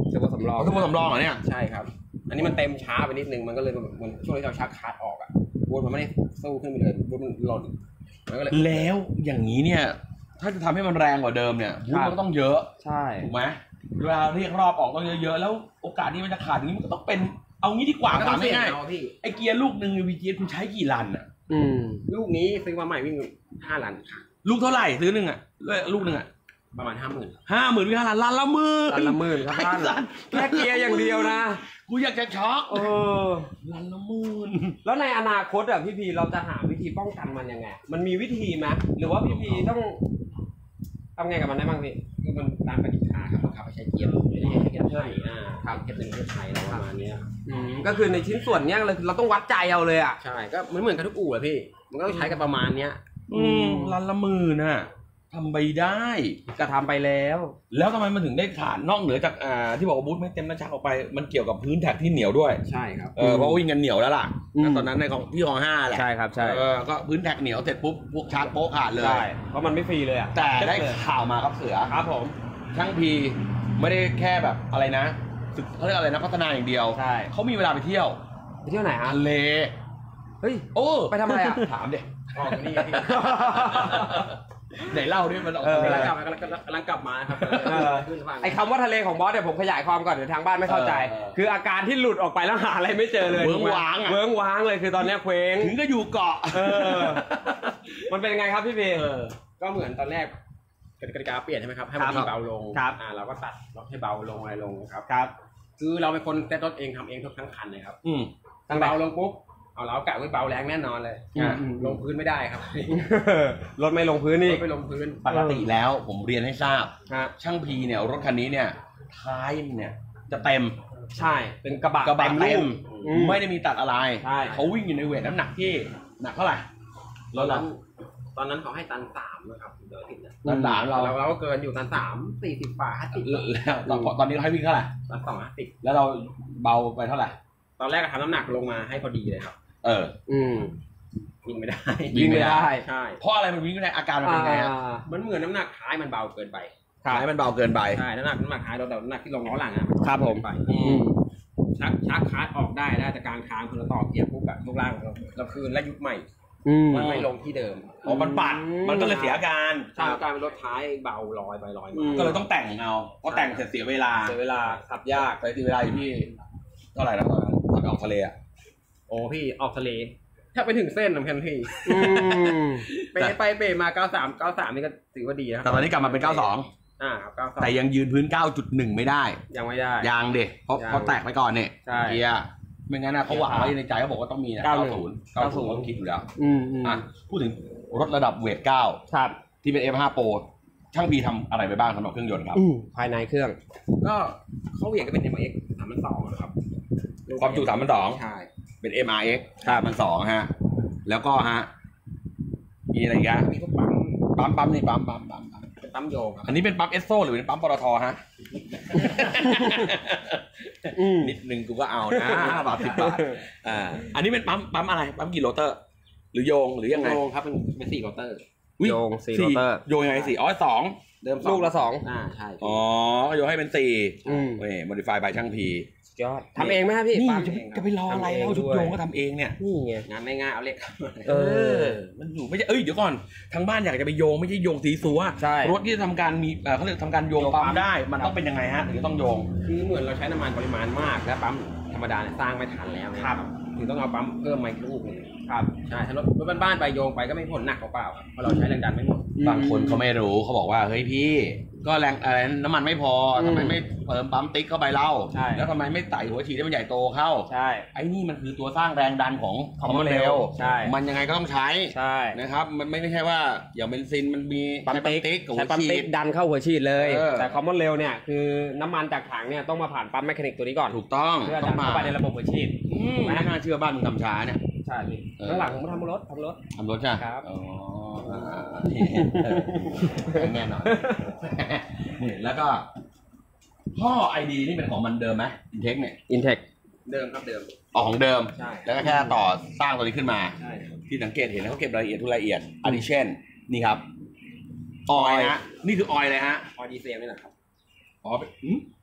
เทอร์โบสำรองเทอร์โบสำรองเหรอเนี่ยใช่ครับ อันนี้มันเต็มช้าไปนิดนึงมันก็เลยมันช่วงที่เราชักคาร์ดออกอะบูทมันไม่ได้สู้ขึ้นไปเลยบูทมันหล่นมันก็เลยแล้วอย่างนี้เนี่ยถ้าจะทำให้มันแรงกว่าเดิมเนี่ยบูทมันก็ต้องเยอะใช่ถูกไหมเวลาเรียกรอบออกต้องเยอะๆแล้วโอกาสที่มันจะขาดอย่างนี้มันก็ต้องเป็นเอางี้ดีกว่าถามง่ายพี่ๆไอเกียร์ลูกหนึ่งวีเกียร์คุณใช้กี่รันอะลูกนี้ซื้อมาใหม่วิ่ง5 ลันค่ะลูกเท่าไหร่ซื้อหนึ่งอะลูกหนึ่งอะประมาณ 50,000 50,000วิ่ง5รันรันละหมื่นรันละหมื่นครับท่านไอ้สัตว์แค่เกียร์อย่างเดียวนะกูอยากจะช็อกอรันละหมื่นแล้วในอนาคตอ่ะพี่พีเราจะหาวิธีป้องกันมันยังไงมันมีวิธีไหมหรือว่าพี่พีต้องทำไงกับมันได้บ้างพี่คือมันตามปฏิภาณครับบังคับให้ใช้เกียร์ไม่ได้ใช้เกียร์ไทยครับเกียร์เป็นเกียร์ไทยอะไรประมาณนี้ก็คือในชิ้นส่วนเนี้ยเราต้องวัดใจเอาเลยอ่ะใช่ก็เหมือนกันทุกอู่อะพี่มันก็ต้องใช้กันประมาณเนี้ยรันละหมื่นน่ะทำไปได้ก็ทำไปแล้วแล้วทำไมมันถึงได้ขาดนอกเหนือจากที่บอกว่าบูทไม่เต็มแล้วชักออกไปมันเกี่ยวกับพื้นแท็กที่เหนียวด้วยใช่ครับเพราะวิ่งกันเหนียวแล้วล่ะตอนนั้นในของที่ของ5แหละใช่ครับใช่ก็พื้นแท็กเหนียวเสร็จปุ๊บพวกชักโป๊ะขาดเลยใช่เพราะมันไม่ฟรีเลยอ่ะแต่ได้ข่าวมาครับเสือครับผมช่างพีไม่ได้แค่แบบอะไรนะศึกเขาเรียกอะไรนะพัฒนาอย่างเดียวใช่เขามีเวลาไปเที่ยวไปเที่ยวไหนฮะทะเลเฮ้ยโอ้ไปทำอะไรอ่ะถามเด็ออกนี่พี่ไหนเล่าดิมันออกเออทะเลกำลังกลับมาครับขึ้นฝั่งไอ้คำว่าทะเลของบอสเนี่ยผมขยายความก่อนเดี๋ยวทางบ้านไม่เข้าใจ คืออาการที่หลุดออกไปแล้วหาอะไรไม่เจอเลยเวิ้งว้างอะเวิ้งว้างเลยคือตอนเนี้ยเคว้งถึงก็อยู่เกาะมันเป็นยังไงครับพี่พีก็เหมือนตอนแรกกติกาเปลี่ยนใช่ไหมครับให้มันเบาลงครับเราก็ตัดล็อกให้เบาลงอะไรลงครับคือเราเป็นคนเซ็ตรถเองทำเองทุกทั้งคันเลยครับตั้งเบาลงปุ๊บเอาเรากะไว้เบาแรงแน่นอนเลยลงพื้นไม่ได้ครับรถไม่ลงพื้นนี่ไม่ลงพื้นปกติแล้วผมเรียนให้ทราบฮะช่างพีเนี่ยรถคันนี้เนี่ยท้ายมันเนี่ยจะเต็มใช่เป็นกระบะกระบะเต็เต็มมอืมไม่ได้มีตัดอะไรใช่เขาวิ่งอยู่ในเวทน้ำหนักที่หนักเท่าไหร่รถเราตอนนั้นเขาให้ตัน3นะครับเดี๋ยวติดนะตันสามเราเราก็เกินอยู่ตัน3 40 ฝ่า50 แล้วตอนนี้เราให้วิ่งเท่าไหร่ตัน2 50 แล้วเราเบาไปเท่าไหร่ตอนแรกทำน้ำหนักลงมาให้พอดีเลยครับ วิ่งไม่ได้วิ่งไม่ได้ใช่เพราะอะไรมันวิ่งไม่ได้อาการมันเป็นไงฮะมันเหมือนน้ำหนักท้ายมันเบาเกินไปท้ายมันเบาเกินไปใช่น้ำหนักท้ายเราแต่น้ำหนักที่ลงล้อหลังอะครับผมไปชักคาร์ดออกได้แต่กลางทางพอเราต่อเกียร์ปุ๊บแบบลูกล่างเราคืนและยุบใหม่มันไม่ลงที่เดิมอ๋อมันปัดมันก็เลยเสียอาการใช่กลายเป็นรถท้ายเบาลอยไปลอยมาก็เลยต้องแต่งเอาเพราะแต่งเสร็จเสียเวลาเสียเวลาขับยากไปที่เวลาอยู่ที่เท่าไหร่แล้วตอนนั้นตอนออกทะเลอ่ะโอ้พี่ออกทะเลแทบไปถึงเส้นน้ำแข็งพี่เปไปเปมา93นี่ก็ถือว่าดีนะแต่ตอนนี้กลับมาเป็น 92 ครับ92 แต่ยังยืนพื้น 9.1 ไม่ได้ยังไม่ได้ยางเด็เพราะยังเขาแตกไปก่อนเนี่ยใช่เกียร์ไม่งั้นนะเขาหวังไว้ในใจเขาบอกว่าต้องมีนะ 90เขาต้องคิดอยู่แล้วอ่ะพูดถึงรถระดับเวทครับ 9 ที่เป็น F5 Pro ช่างพีทำอะไรไปบ้างสำหรับเครื่องยนต์ครับภายในเครื่องก็เขาเหวี่ยงก็เป็น MX 3,200นะครับความจุ 3,200 ใช่เป็น MRX 3,200ฮะ แล้วก็ฮะ มีอะไรอีกอะมีพวกปั๊มนี่ปั๊มเป็นปั๊มโยงครับอันนี้เป็นปั๊มเอสโซหรือเป็นปั๊มปตทฮะ นิดนึงกูก็เอานะบาท10 บาทอันนี้เป็นปั๊มอะไร ปั๊มกี่โรเตอร์ หรือโยงหรือยังไงโยงครับเป็น4โรเตอร์อุ๊โยง4โรเตอร์โยงยังไง4อ๋อ2เดิม2 ลูกละ2 ใช่อ๋อโยงให้เป็น4นี่ modify by ช่างพียอดทำเองไหมครับพี่นี่ปั๊มจะไปรออะไรแล้วชุดโยงก็ทำเองเนี่ยนี่ไงงานไม่ง่ายเอาเล็กมันอยู่ไม่ใช่เดี๋ยวก่อนทางบ้านอยากจะไปโยงไม่ใช่โยงสีสัวใช่รถที่ทำการมีเขาเรียกทำการโยงปั๊มได้มันต้องเป็นยังไงฮะถึงจะต้องโยงคือเหมือนเราใช้น้ำมันปริมาณมากและปั๊มธรรมดาเนี่ยสร้างไม่ทันแล้วนะครับถึงต้องเอาปั๊มเพิ่มมาอีกลูกหนึงครับใช่ถ้ารถบ้านๆไปโยงไปก็ไม่ผลหนักเปล่าๆครับเพราะเราใช้แรงดันไม่หมดบางคนเขาไม่รู้เขาบอกว่าเฮ้ยพี่ ก็แรงน้ำมันไม่พอทำไมไม่เติมปั๊มติ๊กเข้าไปเล่าใช่แล้วทำไมไม่ใส่หัวฉีดให้มันใหญ่โตเข้าใช่ไอ้นี่มันคือตัวสร้างแรงดันของ Common Rail ใช่มันยังไงก็ต้องใช้ใช่นะครับมันไม่ใช่ว่าอย่างเบนซินมันมีปั๊มใช้ติ๊กกับใช้หัวปั๊มฉีติ๊กดดันเข้าหัวฉีดเลยเออแต่คอมมอนเรลเนี่ยคือน้ำมันจากถังเนี่ยต้องมาผ่านปั๊มแมคานิกตัวนี้ก่อนถูกต้องเพื่อต้ดัอน งมาเข้าไปในระบบหัวฉีดไม่น่าเชื่อบ้านมึงทำช้าเนี่ยใช่พี่เออข้างหลังผมทำรถทำรถใช่ไหมครับอ๋อแน่นอนนี่แล้วก็ท่อไอดีนี่เป็นของมันเดิมไหมอินเทคเนี่ยอินเทคเดิมครับเดิมออกของเดิมใช่แล้วก็แค่ต่อสร้างตัวนี้ขึ้นมาใช่ครับที่สังเกตเห็นนะเขาเก็บรายละเอียดทุกรายละเอียดอันนี้เช่น นี่ครับออยล์ฮะนี่คือออยล์เลยฮะออยดีเซลนี่แหละครับอ๋อเป็น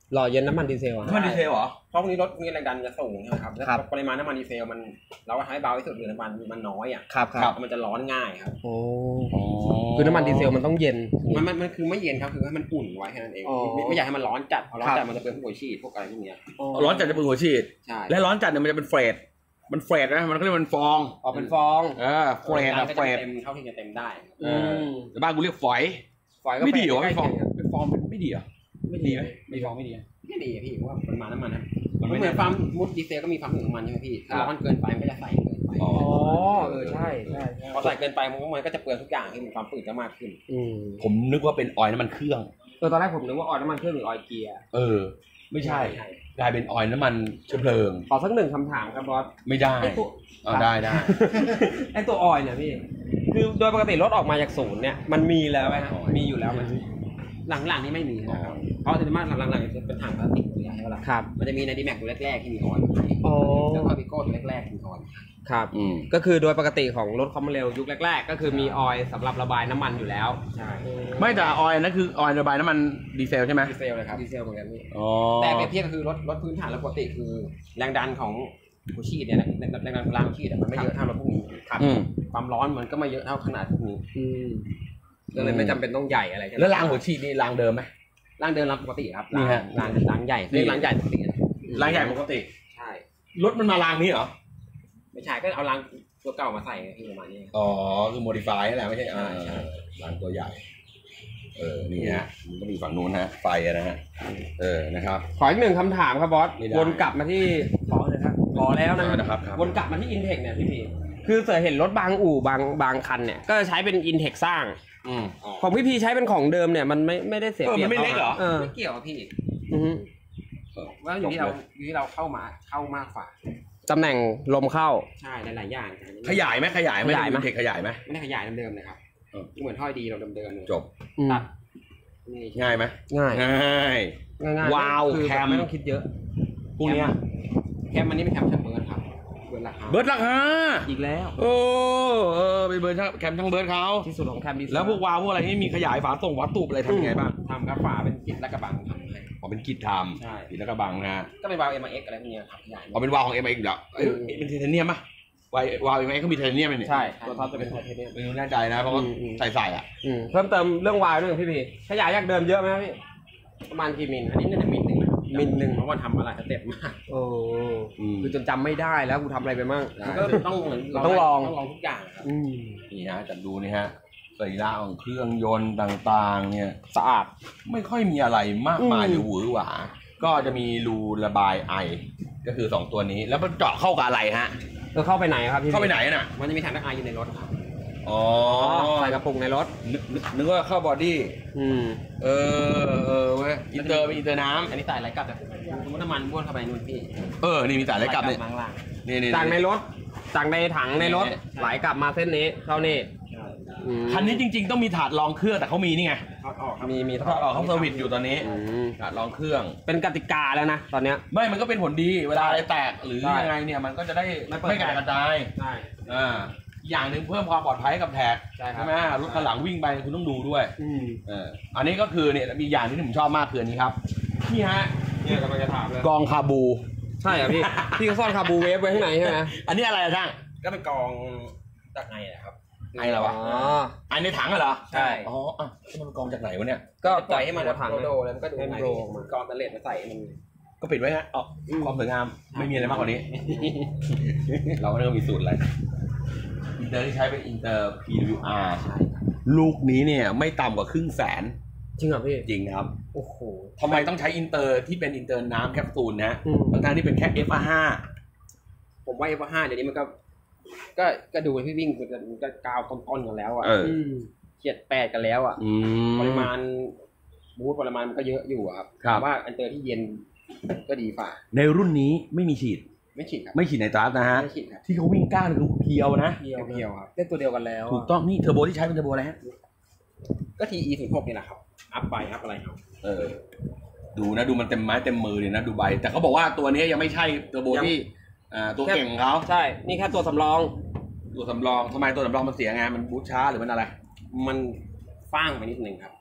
หล่อเย็นน้ำมันดีเซลน้ำมันดีเซลเหรอเพราะพวกนี้รถพวกนี้แรงดันจะสูงใช่ไหมครับแล้วปริมาณน้ำมันดีเซลมันเราก็ให้เบาที่สุดคือน้ำมันน้อยอ่ะครับมันจะร้อนง่ายครับโอ้คือน้ำมันดีเซลมันต้องเย็นมันคือไม่เย็นครับคือให้มันอุ่นไว้แค่นั้นเองอ๋อไม่อยากให้มันร้อนจัดพอร้อนครัจัดบมันจะเป็นพวกหัวฉีดพวกอะไรพวกเนี้ยร้อนจัดจะเป็นหัวฉีดใช่และร้อนจัดเนี่ยมันจะเป็นเฟรดมันเฟรดนะมันก็เรียกมันฟองออกเป็นฟองเฟรดอะเฟรดเต็มเท่าที่จะเต็มได้ครับแต่บ้านกูเรียกฝอยฝอยก็ไม่ดีเหรอใกล้เป็นฟองเคียงเป็นฟองไม่ดีเหรอไม่ดีไหมมีฟองไม่ดีไม่ดีอะพี่เพราะว่าปริมาณน้ำมันนะมัมัน นไม่เหมือนปั๊มมุดดีเซลก็มีปั๊มถึงน้ำมันใช่ไหมพี่ถ้าร้อนเกินไปมันก็จะใส่เกินไปอ๋อใช่พอใส่เกินไปมันก็จะเปลืองทุกอย่างที่มีความฝืดก็มากขึ้นผมนึกว่าเป็นออยล์น้ำมันเครื่องตอนแรกผมนึกว่าออยล์น้ำมันเครื่องหรือออยล์เกียร์ไม่ใช่กลายเป็นออยล์น้ำมันเชื้อเพลิงขอสักหนึ่งคำถามครับบอสไม่ได้ไอ้ตัวได้ไอตัวออยล์เนี่ยพี่ คือโดยปกติรถออกมาจากศูนย์เนี่ยมันมีแล้วไหมฮะมีอยู่แล้วไหมหลังๆนี่ไม่มีอ๋อเพราะส่วนมากหลังๆจะเป็นถังพลาสติกหมดแล้วครับมันจะมีในดีแม็กตัวแรกๆที่มีออยล์อ๋อแล้วก็วิโก้ตัวแรกๆที่มีออยล์ครับอืมก็คือโดยปกติของรถคอมเร็วยุคแรกๆ ก็คือมีออยล์สำหรับระบายน้ำมันอยู่แล้วใช่ไม่แต่ออยล์นั่นคือออยล์ระบายน้ำมันดีเซลใช่ไหมดีเซลเลยครับดีเซลเหมือนกันพี่อ๋อแต่เปรียบเทียบก็คือรถพื้นฐานแล้วปกติคือแรงดันของหัวฉีดเนี่ยนะแรงดันพลังหัวฉีดมันไม่เยอะเท่ารถพวกนี้ครับอืมความร้อนมันก็ไม่เยอะเท่าขนาดพวกนี้ก็เลยไม่จำเป็นต้องใหญ่อะไรใช่ไหมแล้วรางหัวฉีดนี่รางเดิมไหมร่างเดินรางปกติครับนี่ฮะรางใหญ่เรียกรางใหญ่ปกตินะรางใหญ่ปกติใช่รถมันมารางนี้เหรอไม่ใช่ก็เอารางตัวเก่ามาใส่ไงพี่ประมาณนี้อ๋อคือโมดิฟายนั่นแหละไม่ใช่ใช่รางตัวใหญ่ นี่ฮะมันก็มีฝั่งนู้นฮะไฟอะนะฮะนะครับขออีกหนึ่งคำถามครับบอสไม่ได้วนกลับมาที่ขอเลยครับขอแล้วนะนะครับครับวนกลับมาที่อินเทคเนี่ยพี่คือเสือเห็นรถบางอู่บางคันเนี่ยก็ใช้เป็นอินเทคสร้างอืมของพี่พีใช้เป็นของเดิมเนี่ยมันไม่ได้เสียเปรียบมันไม่เล็กเหรอไม่เกี่ยวกับพี่อือฮึว่าอยู่ที่เราเข้ามากกว่าตำแหน่งลมเข้าใช่หลายๆอย่างขยายไหมขยายไหมขยายไหมเทคขยายไหมไม่ได้ขยายเดิมๆเลยครับเออเหมือนท่อดีเราเดิมๆเลยจบตัดนี่ง่ายไหมง่ายง่ายง่ายๆว้าวคือแคมไม่ต้องคิดเยอะพวกเนี้ยแคมอันนี้เป็นแคมช่างเบิร์ดครับเบิร์ดราคาเบิร์ดราคาอีกแล้วโอ้ไปเบิร์ดแคมทั้งเบิร์ดเขาที่สุดของแคมดีแล้วพวกวาล์วพวกอะไรนี่มีขยายฝาส่งวัตถุอะไรทำยังไงบ้างทำครับฝาเป็นกิดและกระบังทำให้อ๋อเป็นกิจทใช่ำกิจแล้วก็บังนะฮะก็เป็นวาล์ว MX อะไรพวกเนี้ยครับขยายอ๋อเป็นวาล์วของ MX อยู่แล้วเอ้ยเป็นไทเทเนียมป่ะวาล์ว MX เขามีไทเทเนียมไหมเนี่ยใช่ตัวท็อปจะเป็นไทเทเนียมไม่รู้แน่ใจนะเพราะว่าใส่อ่ะเพิ่มเติมเรื่องวาล์วด้วยพี่พีขยายจากเดิมเยอะไหมครับพี่ประมาณกี่มิลอันนี้น่าจะมิลหนึ่งนะครับมิลหนึ่งเพราะว่าทำอะไรสเต็ปมากโอ้คือจนจำไม่ได้แล้วกูทำอะไรไปมั่งก็ต้องเหมือนต้องลองทุกอย่างครับนี่ฮะจัดดูนี่ฮะสรีระของเครื่องยนต์ต่างๆ เนี่ยสะอาดไม่ค่อยมีอะไรมากมายอืมหรือหวือหวา ก็จะมีรูระบายไอ ก็คือ 2 ตัวนี้ แล้วมันเจาะเข้ากับอะไรฮะเข้าไปไหนครับพี่เข้าไปไหนน่ะมันจะมีถังน้ำไออยู่ในรถครับอ๋อใส่กระปุกในรถนึกว่าเข้าบอดี้อืมเว้ยอินเตอร์เป็นอินเตอร์น้อันนี้ใส่อะไรกลับแบบสมมติน้ำมันบ้วนเข้าไปนู่นพี่ำนี่มีสายอะไรกลับเนี่ยข้างล่างนี่จากในรถจากในถังในรถไหลกลับมาเส้นนี้เข้านี่อืมคันนี้จริงๆต้องมีถาดรองเครื่องแต่เขามีนี่ไงทอดออกครับมีถาดออกเขาเซอร์วิสอยู่ตอนนี้อืมถาดรองเครื่องเป็นกติกาแล้วนะตอนเนี้ยไม่มันก็เป็นผลดีเวลาอะไรแตกหรือใช่ยังไงเนี่ยมันก็จะได้ไม่เปิดไม่กระจายใช่อย่างหนึ่งเพิ่มความปลอดภัยให้กับแท็กใช่ครับไหมรถคันหลังวิ่งไปคุณต้องดูด้วยอืมอันนี้ก็คือเนี่ยมีอย่างที่ผมชอบมากคืออันนี้ครับนี่ฮะเนี่ยกำลังจะถามเลยกองคาบูใช่เหรอพี่ พี่ก็ซ่อนคาบูเวฟไว้ข้างในใช่ไหมอันนี้อะไรอะช่างก็เป็นกองจากไอนะครับไออะไรวะอ๋อไอในถังเหรอใช่อ๋ออ่ะมันกองจากไหนวะเนี่ยก็ปล่อยให้มันหัวถังโดแล้วมันก็ดูให้มันโดออกมากองตะเล็ดมาใส่มันก็ปิดไว้ฮะอ๋อความสวยงามไม่มีอะไรมากกว่านี้ เราก็เริ่มมีสูตรอะไรอินเตอร์ที่ใช้เป็นอินเตอร์ PWR ใช่ครับลูกนี้เนี่ยไม่ต่ำกว่า100,000 จริงเหรอพี่จริงครับโอ้โหทำไมต้องใช้อินเตอร์ที่เป็นอินเตอร์น้ำแคปซูลนะอืมทั้งๆที่เป็นแค่ F5 ผมว่า F5 เดี๋ยวนี้มันก็ดูพี่วิ่งมันก็กาวต้นๆกันแล้วอ่ะอืมเฉียด8กันแล้วอ่ะ ปริมามาณบูทปริมาณมันก็เยอะอยู่อะครับครับแต่ว่าอันเตอร์ที่เย็นก็ดีฝ่าในรุ่นนี้ไม่มีฉีดไม่ฉีดครับไม่ฉีดไนตรัสนะฮะไม่ฉีดครับที่เขาวิ่งก้านคือเพียวนะเพียวครับได้ตัวเดียวกันแล้วถูกต้องนี่เทอร์โบที่ใช้เป็นเทอร์โบอะไรฮะก็ TE06 นี่แหละครับอัพไปอัพอะไรครับดูนะดูมันเต็มไม้เต็มมือเลยนะดูใบแต่เขาบอกว่าตัวนี้ยังไม่ใช่เทอร์โบที่ตัวเก่งของเขาใช่ นี่แค่ตัวสำรองตัวสำรองทำไมตัวสำรองมันเสียไงมันบูทช้าหรือมันอะไรมันฟ้างไปนิดนึงครับ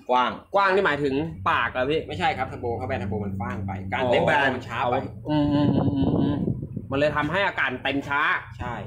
กว้างกว้างนี่หมายถึงปากเหรอพี่ไม่ใช่ครับเทอร์โบเข้าไปเทอร์โบมันกว้างไปการเต็มแบนมันช้าไปมันเลยทำให้อากาศเต็มช้าใช่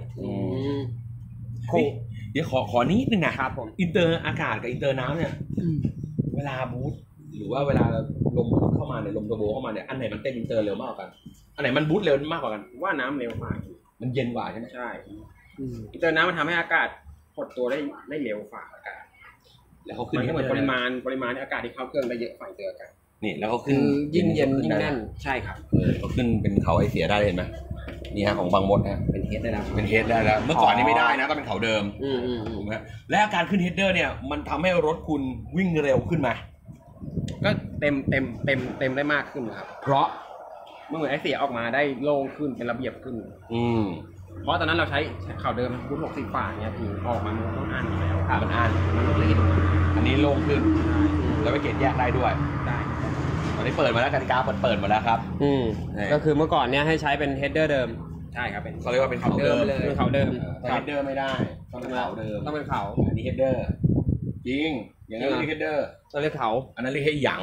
เดี๋ยวขอนิดนึงนะครับผมอินเตอร์อากาศกับอินเตอร์น้ำเนี่ยเวลาบูทหรือว่าเวลาลมบูทเข้ามาเนี่ยลมเทอร์โบเข้ามาเนี่ยอันไหนมันเต้นอินเตอร์เร็วมากกว่ากันอันไหนมันบูทเร็วมากกว่ากันว่าน้ำเร็วมากมันเย็นกว่าใช่ไหมใช่อินเตอร์น้ำมันทำให้อากาศหดตัวได้เร็วฝ่าอากาศแล้วเขาขึ้นมันก็เหมือนปริมาณอากาศที่เข้าเครื่องได้เยอะฝ่าอินเตอร์อากาศนี่แล้วเขาขึ้นยิ่งเย็นยิ่งแน่นใช่ครับเขาขึ้นเป็นเขาไอเสียได้เห็นไหมนี่ฮะของบางมดฮะเป็นเฮดได้แล้วเป็นเฮดได้แล้วเมื่อก่อนนี้ไม่ได้นะต้องเป็นเขาเดิม ถูกไหมและการขึ้นเฮดเดอร์เนี่ยมันทำให้รถคุณวิ่งเร็วขึ้นไหมก็เต็มได้มากขึ้นครับเพราะเมื่อไอเสียออกมาได้โล่งขึ้นเป็นระเบียบขึ้น เพราะตอนนั้นเราใช้ข่าวเดิมบูท60ฝ่าเนี่ยถึงออกมามันต้องอ่านอยู่แล้วมันอ่านมันต้องรีดอันนี้โล่งขึ้นแล้วไปเกตแยกได้ด้วยได้ตอนนี้เปิดมาแล้วกติกาเปิดมาแล้วครับก็คือเมื่อก่อนเนี่ยให้ใช้เป็นเฮดเดอร์เดิมใช่ครับเป็นเขาเรียกว่าเป็นเขาเดิมเป็นเขาเดิมแต่เฮดเดอร์ไม่ได้ต้องเป็นเขาเดิมต้องเป็นเขาอันนี้เฮดเดอร์จริงอย่างนั้นเรียกเฮดเดอร์ต้องเรียกเขาอันนั้นเรียกให้หยาง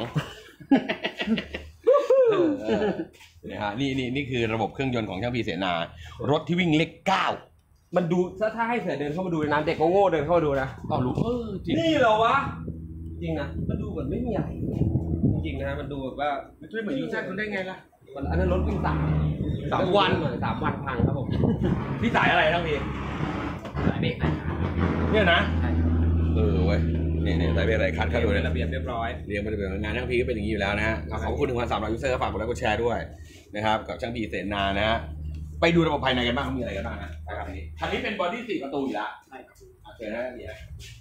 นี่ฮะนี่คือระบบเครื่องยนต์ของช่างพีเสนารถที่วิ่งเลข9 มันดูถ้าให้เสือเดินเข้ามาดูในน้ำเด็กโง่เดินเข้ามาดูนะก็รู้จริงนี่เหรอวะจริงนะมันดูเหมือนไม่มีอะไรจริงๆนะมันดูแบบว่าไม่ใช่เหมือนยูแซกคุณได้ไงล่ะมันอันนั้นรถวิ่ง3 วัน3 วันพังครับผมพี่สายอะไรทั้งพี่สายเบรกเนี่ยนะเว้ยเนี่ยสายเบรกอะไรขัดเข้าดูเลยระเบียบเรียบร้อยเรียงมาเป็นงานช่างพีก็เป็นอย่างนี้อยู่แล้วนะฮะขอบคุณ1,300 ยูเซอร์ฝากกดไลค์กดแชร์ด้วยนะครับกับช่างพีเสนานะฮะไปดูระบบภายในกันบ้างมีอะไรกันบ้างฮะคันนี้เป็นบอดี้4 ประตูอยู่แล้วใช่ครับเชิญนะเนี่ย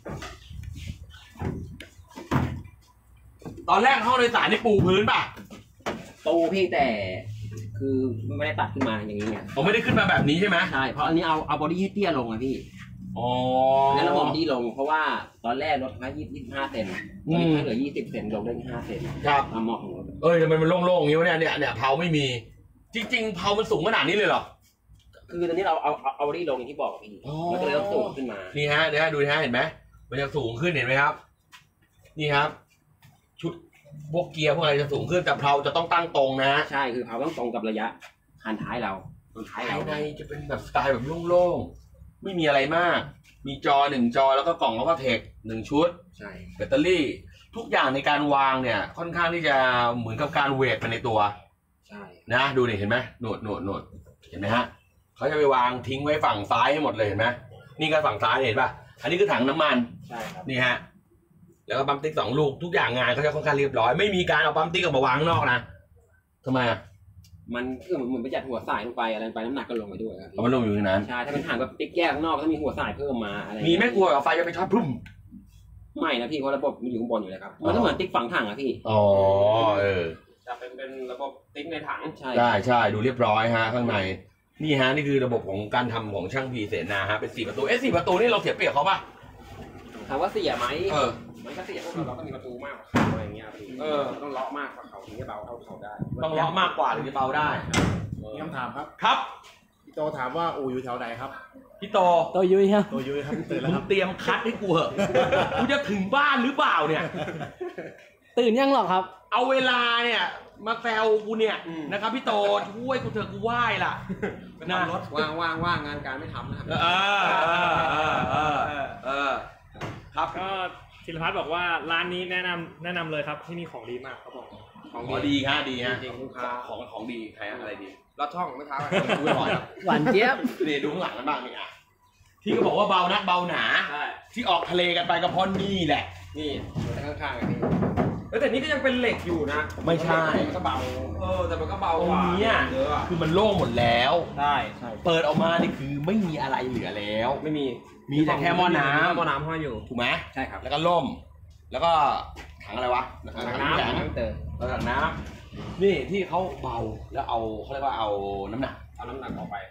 ตอนแรกห้องโดยสารนี่ปูพื้นป่ะปูพี่แต่คือไม่ได้ตัดขึ้นมาอย่างนี้ไงผมไม่ได้ขึ้นมาแบบนี้ใช่ไหมใช่เพราะอันนี้เอาบอดี้ให้เตี้ยลงอะพี่อ๋องั้นระบบดีลงเพราะว่าตอนแรกรถแค่25 เซนตอนนี้เหลือ20 เซนลงได้5 เซนครับตามเหมาะของรถทำไมมันโล่งๆอย่างนี้วะเนี่ยเพาไม่มีจริงๆเพามันสูงขนาดนี้เลยเหรอคือตอนนี้เราเอาบอดี้ลงอย่างที่บอกพี่มันก็เลยต้องสูงขึ้นมานี่ฮะเดี๋ยวดูฮะเห็นไหมมันจะสูงขึ้นเห็นไหมครับนี่ครับชุดพวกเกียร์พวกอะไรจะสูงขึ้นแต่เพาจะต้องตั้งตรงนะใช่คือเพาต้องตรงกับระยะคันท้ายเราภายในจะเป็นแบบสไตล์แบบโล่งๆไม่มีอะไรมากมีจอ1 จอแล้วก็กล่องแล้วก็เทค1 ชุดใช่แบตเตอรี่ทุกอย่างในการวางเนี่ยค่อนข้างที่จะเหมือนกับการเวทไปในตัวใช่นะดูนี่เห็นไหมโหนดเห็นไหมฮะเขาจะไปวางทิ้งไว้ฝั่งซ้ายให้หมดเลยเห็นไหมนี่ก็ฝั่งซ้ายเห็นป่ะอันนี้คือถังน้ำมันใช่ครับนี่ฮะแล้วก็ปั๊มติ๊ก2 ลูกทุกอย่างงานเขาจะค่อนข้างเรียบร้อยไม่มีการเอาปั๊มติ๊กออกมาวางข้างนอกนะทำไมอ่ะมันคือเหมือนประหยัดหัวสายลงไปอะไรไปน้ำหนักก็ลงไปด้วยครับมันลงอยู่ในนั้นใช่ถ้าเป็นถังแบบติ๊กแยกข้างนอกถ้ามีหัวสายเพิ่มมาอะไรมีแม่กลัวกับไฟจะไปช็อตพุ่มไม่นะพี่เพราะระบบมันอยู่ข้างบนอยู่แล้วครับมันก็เหมือนติ๊กฝังถังอะพี่จะเป็นระบบติ๊กในถังใช่ดูเรียบร้อยฮะข้างในนี่ฮะนี่คือระบบของการทำของช่างพีเสนาฮะเป็น4 ประตู4 ประตูนี่เราเสียเปรียบเขาป่ะถามว่าเสียไหมมันก็เสียพวกเราก็มีประตูมากกว่าเขาอะไรเงี้ยพี่ต้องเลาะมากกว่าเขาถึงจะเบาเท่าเขาได้ต้องเลาะมากกว่าถึงจะเบาได้มีคำถามครับครับพี่โตถามว่าอู่อยู่แถวไหนครับพี่โตยุ้ยครับโตยุ้ยครับตื่นแล้วครับเตรียมคัดให้กูเหอะกูจะถึงบ้านหรือเปล่าเนี่ยตื่นยังหรอครับเอาเวลาเนี่ยมาแซวกูเนี่ยนะครับพี่โตช่วยกูเถอะกูไหว้ล่ะนะรถว่างงานการไม่ทำนะครับครับก็ธีรพัฒน์บอกว่าร้านนี้แนะนำเลยครับที่นี่ของดีมากเขาบอกของดีฮะจริงลูกค้าของดีใครอะไรดีรถท่องไม่ท้าดูหน่อยครับหวานเจี๊ยบนี่ดูข้างหลังกันบ้างนี่อ่ะที่ก็บอกว่าเบานักเบาหนาที่ออกทะเลกันไปก็เพราะนี่แหละนี่ข้างๆกันนี่แต่นี่ก็ยังเป็นเหล็กอยู่นะไม่ใช่มันก็เบาแต่มันก็เบากว่าตรงนี้คือมันโล่งหมดแล้วใช่เปิดออกมานี่คือไม่มีอะไรเหลือแล้วไม่มีแต่แค่หม้อน้ำห้อยอยู่ถูกไหมใช่ครับแล้วก็ล่มแล้วก็ถังอะไรวะถังน้ำถังน้ำนี่ที่เขาเบาแล้วเอาเขาเรียกว่าเอาน้ำหนักออกไป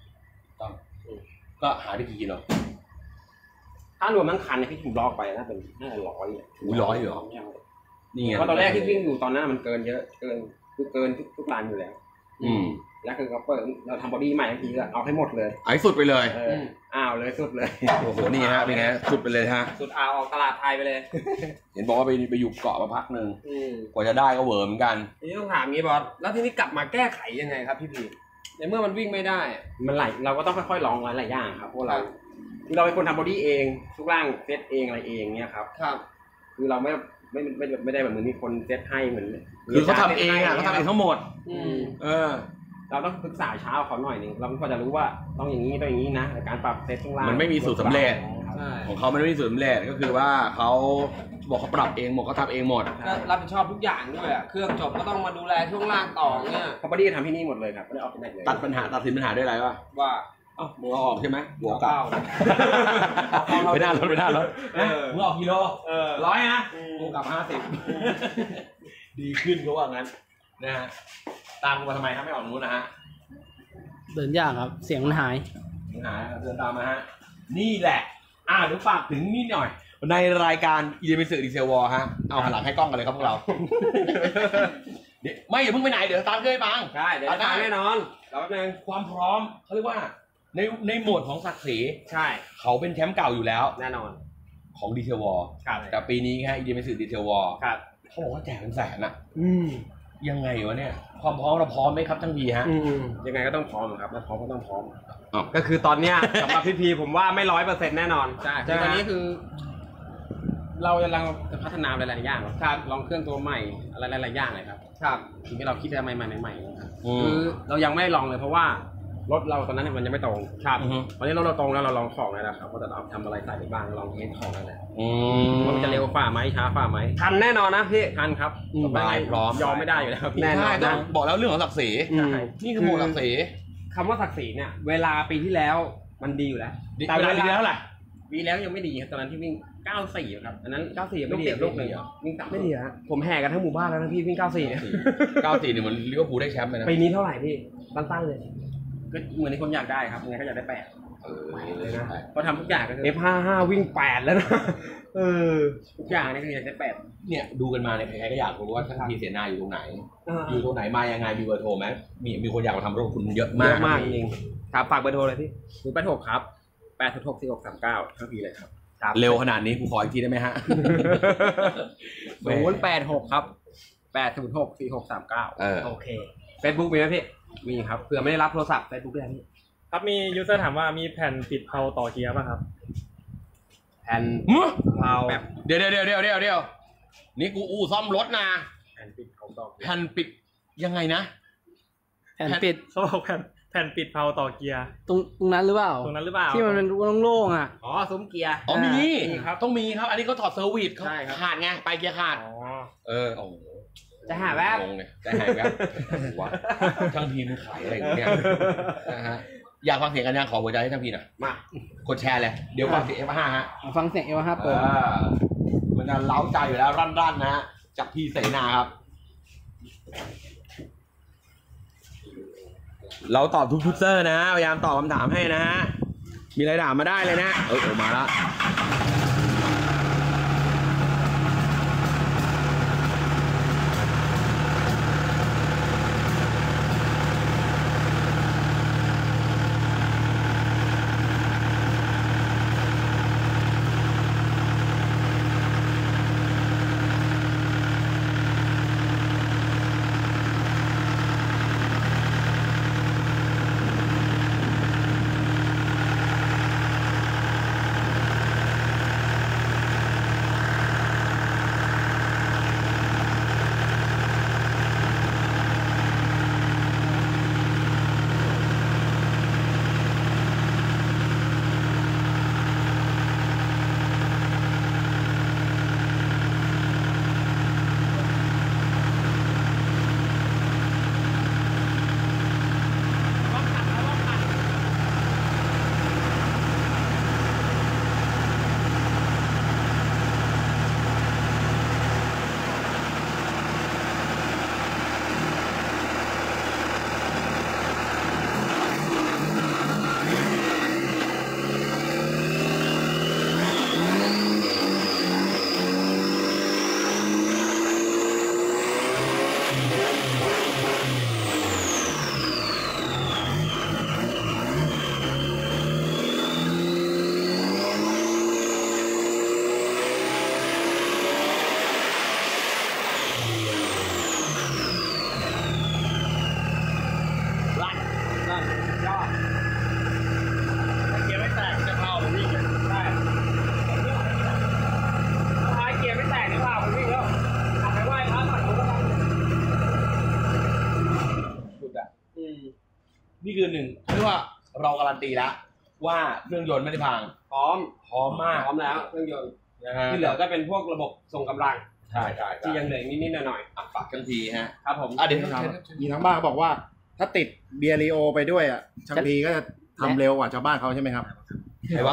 ก็หายไปกี่กิโลถ้ารวมทั้งคันเนี่ยพี่ถูกลอกไปน่าจะ100 เหรอนี่ไงเพราะตอนแรกที่วิ่งอยู่ตอนนั้นมันเกินเยอะเกินทุกลานอยู่แล้วแล้วคือเขาเปิดเราทำบอดี้ใหม่ทันทีก็เอาให้หมดเลยไอ้สุดไปเลยอ้าวเลยสุดเลยโอ้โหนี่ฮะเป็นไงสุดไปเลยฮะสุดเอาออกตลาดไทยไปเลยเห็นบอกว่าไปอยู่เกาะมาพักหนึ่งกว่าจะได้ก็เหวอเหมือนกันทีนี้ต้องถามงี้บอสแล้วทีนี้กลับมาแก้ไขยังไงครับพี่พีในเมื่อมันวิ่งไม่ได้มันหลายเราก็ต้องค่อยๆลองหลายๆอย่างครับเพราะเราเป็นคนทำบอดี้เองทุกร่างเซตเองอะไรเองเนี่ยครับครับคือเราไม่ได้แบบเหมือนมีคนเซตให้เหมือนคือเขาทำเองอ่ะเขาทำเองทั้งหมดเราต้องศึกษาเช้าเขาหน่อยหนึงเราพอจะรู้ว่าต้องอย่างนี้ต้องอย่างนี้นะในการปรับเซตช่วงล่างมันไม่มีสูตรสำเร็จใช่ของเขามันไม่มีสูตรสำเร็จก็คือว่าเขาบอกเขาปรับเองหมดเขาทำเองหมดก็รับผิดชอบทุกอย่างด้วยอะเครื่องจบก็ต้องมาดูแลช่วงล่างต่อเนี่ยเพราะบอดี้ทำที่นี่หมดเลยครับไม่ได้ออกที่ไหนเลยตัดสินปัญหาด้วยอะไรวะว่าอ๋อมึงเอาออกใช่ไหมหัวกลับเอาไม่น่ารถไม่น่ารถเออมึงออกกิโล 100นะกูกลับ50ดีขึ้นเขาว่างั้นนะฮะตามกูมาทำไมครับไม่ออกนู้นนะฮะเดินยากครับ เสียงมันหายหาเดินตามมาฮะนี่แหละเดี๋ยวฝากถึงนี่หน่อย ในรายการอีเดมิสึดีเซลวอร์ฮะเอาหันหลังให้กล้องกันเลยครับพวกเรา เดี๋ยวไม่อย่าเพิ่งไปไหนเดี๋ยวตามเคยฟังใช่เดี๋ยวตามแน่นอนเราแป๊บนึงความพร้อมเขาเรียกว่าในโหมดของศักดิ์ศรีใช่เขาเป็นแชมป์เก่าอยู่แล้วแน่นอนของดีเทลวอร์ครับแต่ปีนี้ฮะอีเดมิสึดีเทลวอร์ครับเขาบอกว่าแจกเป็นแสนอะยังไงวะเนี่ยความพร้อมเราพร้อมไหมครับทั้งพีฮะยังไงก็ต้องพร้อมครับแล้วพร้อมก็ต้องพร้อมก็คือตอนเนี้ย สำหรับพี่พีผมว่าไม่100%แน่นอนใช่ใช่ไหมตอนนี้คือ เรากำลังจะพัฒนาหลายๆอย่างครับลองเครื่องตัวใหม่อะไรหลายๆอย่างเลยครับครับสิ่งที่เราคิดอะไรใหม่ๆนะครับคือเรายังไม่ได้ลองเลยเพราะว่ารถเราตอนนั้นมันยังไม่ตรงครับตอนนี้รถเราตรงแล้วเราลองของแล้วนะครับว่าจะเอาทำอะไรใส่ไปบ้างลองเทสของแล้วแหละว่ามันจะเร็วฝ่าไหมช้าฝ่าไหมทันแน่นอนนะพี่ทันครับสบายพร้อมยอมไม่ได้อยู่แล้วครับพี่แน่นอนใช่ต้องบอกแล้วเรื่องของศักดิ์ศรีอืมนี่คือโหมดศักดิ์ศรีคำว่าศักดิ์ศรีเนี่ยเวลาปีที่แล้วมันดีอยู่แล้วแต่เวลาดีแล้วแหละวีแล้วยังไม่ดีครับตอนนั้นที่วิ่ง 94ครับอันนั้น 94ไม่ดีลูกหนึ่งวิ่งต่ำไม่ดีฮะผมแห่กันทั้งหมู่บ้านแล้วนะพี่วิ่ง94เนี่ย 94เนี่ยเหมือนลิเวอร์พูลได้แชมป์เลยนะปีนี้เท่าไหร่พี่ตั้งๆเลยก็เหมือนที่คนอยากได้ครับยังไงก็อยากได้8 เลยนะเขาทำทุกอย่างก็คือ F55 วิ่ง8แล้วนะทุกอย่างนี่คืออยากได้8 เนี่ยดูกันมาเนี่ยใครๆก็อยากรู้ว่าท่านพีเสนาอยู่ตรงไหน อยู่ตรงไหนมายังไงมีเบอร์โทรไหมมีคนอยากมาทำรถคุณเยอะเยมากอะมากจริงครับฝากเบอร์โทรเลยพี่ 086ครับ8664639ทั้งปีเลยครับเร็วขนาดนี้กูขออีกทีได้ไหมฮะ 086ครับ8064639 โอเค Facebook มีไหมพี่มีครับเผื่อไม่ได้รับโทรศัพท์ Facebook ด้วยพี่ครับมียูเซอร์ถามว่ามีแผ่นปิดเพลาต่อเกียร์ป่ะครับแผ่นเผาเดี๋ยวนี่กูอู่ซ่อมรถนะแผ่นปิดเขาต่อแผ่นปิดยังไงนะแผ่นปิดเขาบอกแผ่นปิดเพลาต่อเกียร์ตรงนั้นหรือเปล่าตรงนั้นหรือเปล่าที่มันเป็นโล่งๆอ่ะอ๋อซุ้มเกียร์อ๋อมีครับต้องมีครับ อันนี้เขาถอดเซอร์วิสเขาใช่ครับขาดไงไปเกียร์ขาดอ๋อโอ้โหจะหาแวบงงเลยใจหายแวบวะช่างพีมึงขายอะไรอย่างเงี้ยนะฮะอยากฟังเสียงกันยังขอหัวใจให้ช่างพีหน่อยมากดแชร์เลยเดี๋ยวฟังเสียง F5 ฮะฟังเสียงเอวห้าเปิดมันจะเล้าใจอยู่แล้วรั่นๆนะฮะจากพี่เสนาครับ เราตอบทุกทูเซอร์นะพยายามตอบคำถามให้นะฮะมีอะไรถามมาได้เลยนะมาแล้วนี่คือหนึ่งเรียกว่าเราการันตีแล้วว่าเครื่องยนต์ไม่ได้พังพร้อมพร้อมมากพร้อมแล้วเครื่องยนต์นะฮะที่เหลือก็เป็นพวกระบบส่งกำลังใช่ใช่ที่ยังเหลือนิดๆหน่อยฝากกันทีฮะๆครับผมเดี๋ยวมีทั้งบ้านเขาบอกว่า ถ้าติดเบียร์ลีโอไปด้วยอ่ะช่างพีก็จะทำเร็วกว่าชาวบ้านเขาใช่ไหมครับใครวะ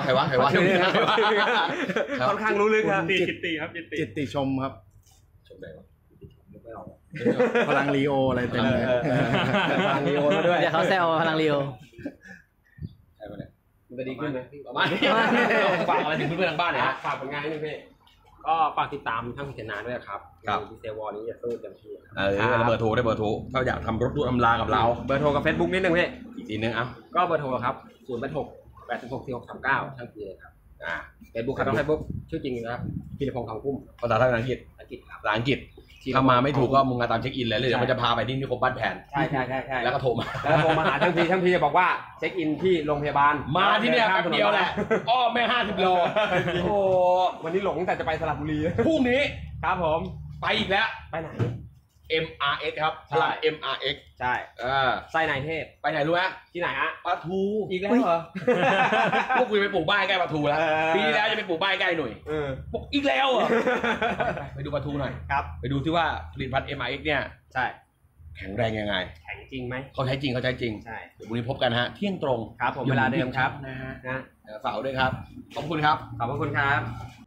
ค่อนข้างรู้ลึกครับจิตติครับจิตติจิตติชมครับชมไหนวะพลังลีโออะไรเต็มเลยพลังลีโอมาด้วยเดี๋ยวเขาแซวพลังเรียวใช่ปะเนี่ยมันจะดีขึ้นไหมประมาณนี้ฝากอะไรถึงเพื่อนๆทางบ้านหน่อยฮะฝากผลงานนิดนึงพี่ก็ฝากติดตามทั้งพิจารณาด้วยครับครับดีเซลวอลนี้จะสู้เต็มที่ครับเบอร์โทรได้เบอร์โทรถ้าอยากทำรถตู้อำลากับเราเบอร์โทรกับ Facebook นิดนึงพี่อีกทีนึงเอ้าก็เบอร์โทรครับ086 866 4639ทั้งปีเลยครับเฟซบุ๊กครับเฟซบุ๊กชื่อจริงนะครับพีรพงษ์ทองพุ่มภาษาไทยภาษาอังกฤษอังกฤษครับภาษาอังกฤษถ้ามาไม่ถูกก็มึงมาตามเช็คอินเลยเลยเดี๋ยวมันจะพาไปที่นิคมบ้านแผนใช่ใช่ใช่ใช่แล้วก็โทรมาแล้วโทรมาหาทั้งพี่จะบอกว่าเช็คอินที่โรงพยาบาลมาที่เนี่ยแป๊บเดียวแหละอ้อมไม่50 โลโอ้วันนี้หลงแต่จะไปสระบุรีพรุ่งนี้ครับผมไปอีกแล้วไปไหน MRX ครับพลัง MRX ใช่ ไส้นายเทพไปไหนรู้ไหมที่ไหนฮะปลาทูอีกแล้วเหรอพวกกูไปปลูกบ้านใกล้ปลาทูแล้ว ปีที่แล้วจะไปปลูกบ้านใกล้หน่อยบอกอีกแล้วเหรอไปดูปลาทูหน่อยครับไปดูที่ว่าผลิตภัณฑ์ MRX เนี่ยใช่แข็งแรงยังไงแข็งจริงไหมเขาใช้จริงใช่เดี๋ยววันนี้พบกันฮะเที่ยงตรงครับผมเวลาเดิมครับนะฮะนะเสาร์ด้วยครับ ขอบคุณครับขอบพระคุณครับ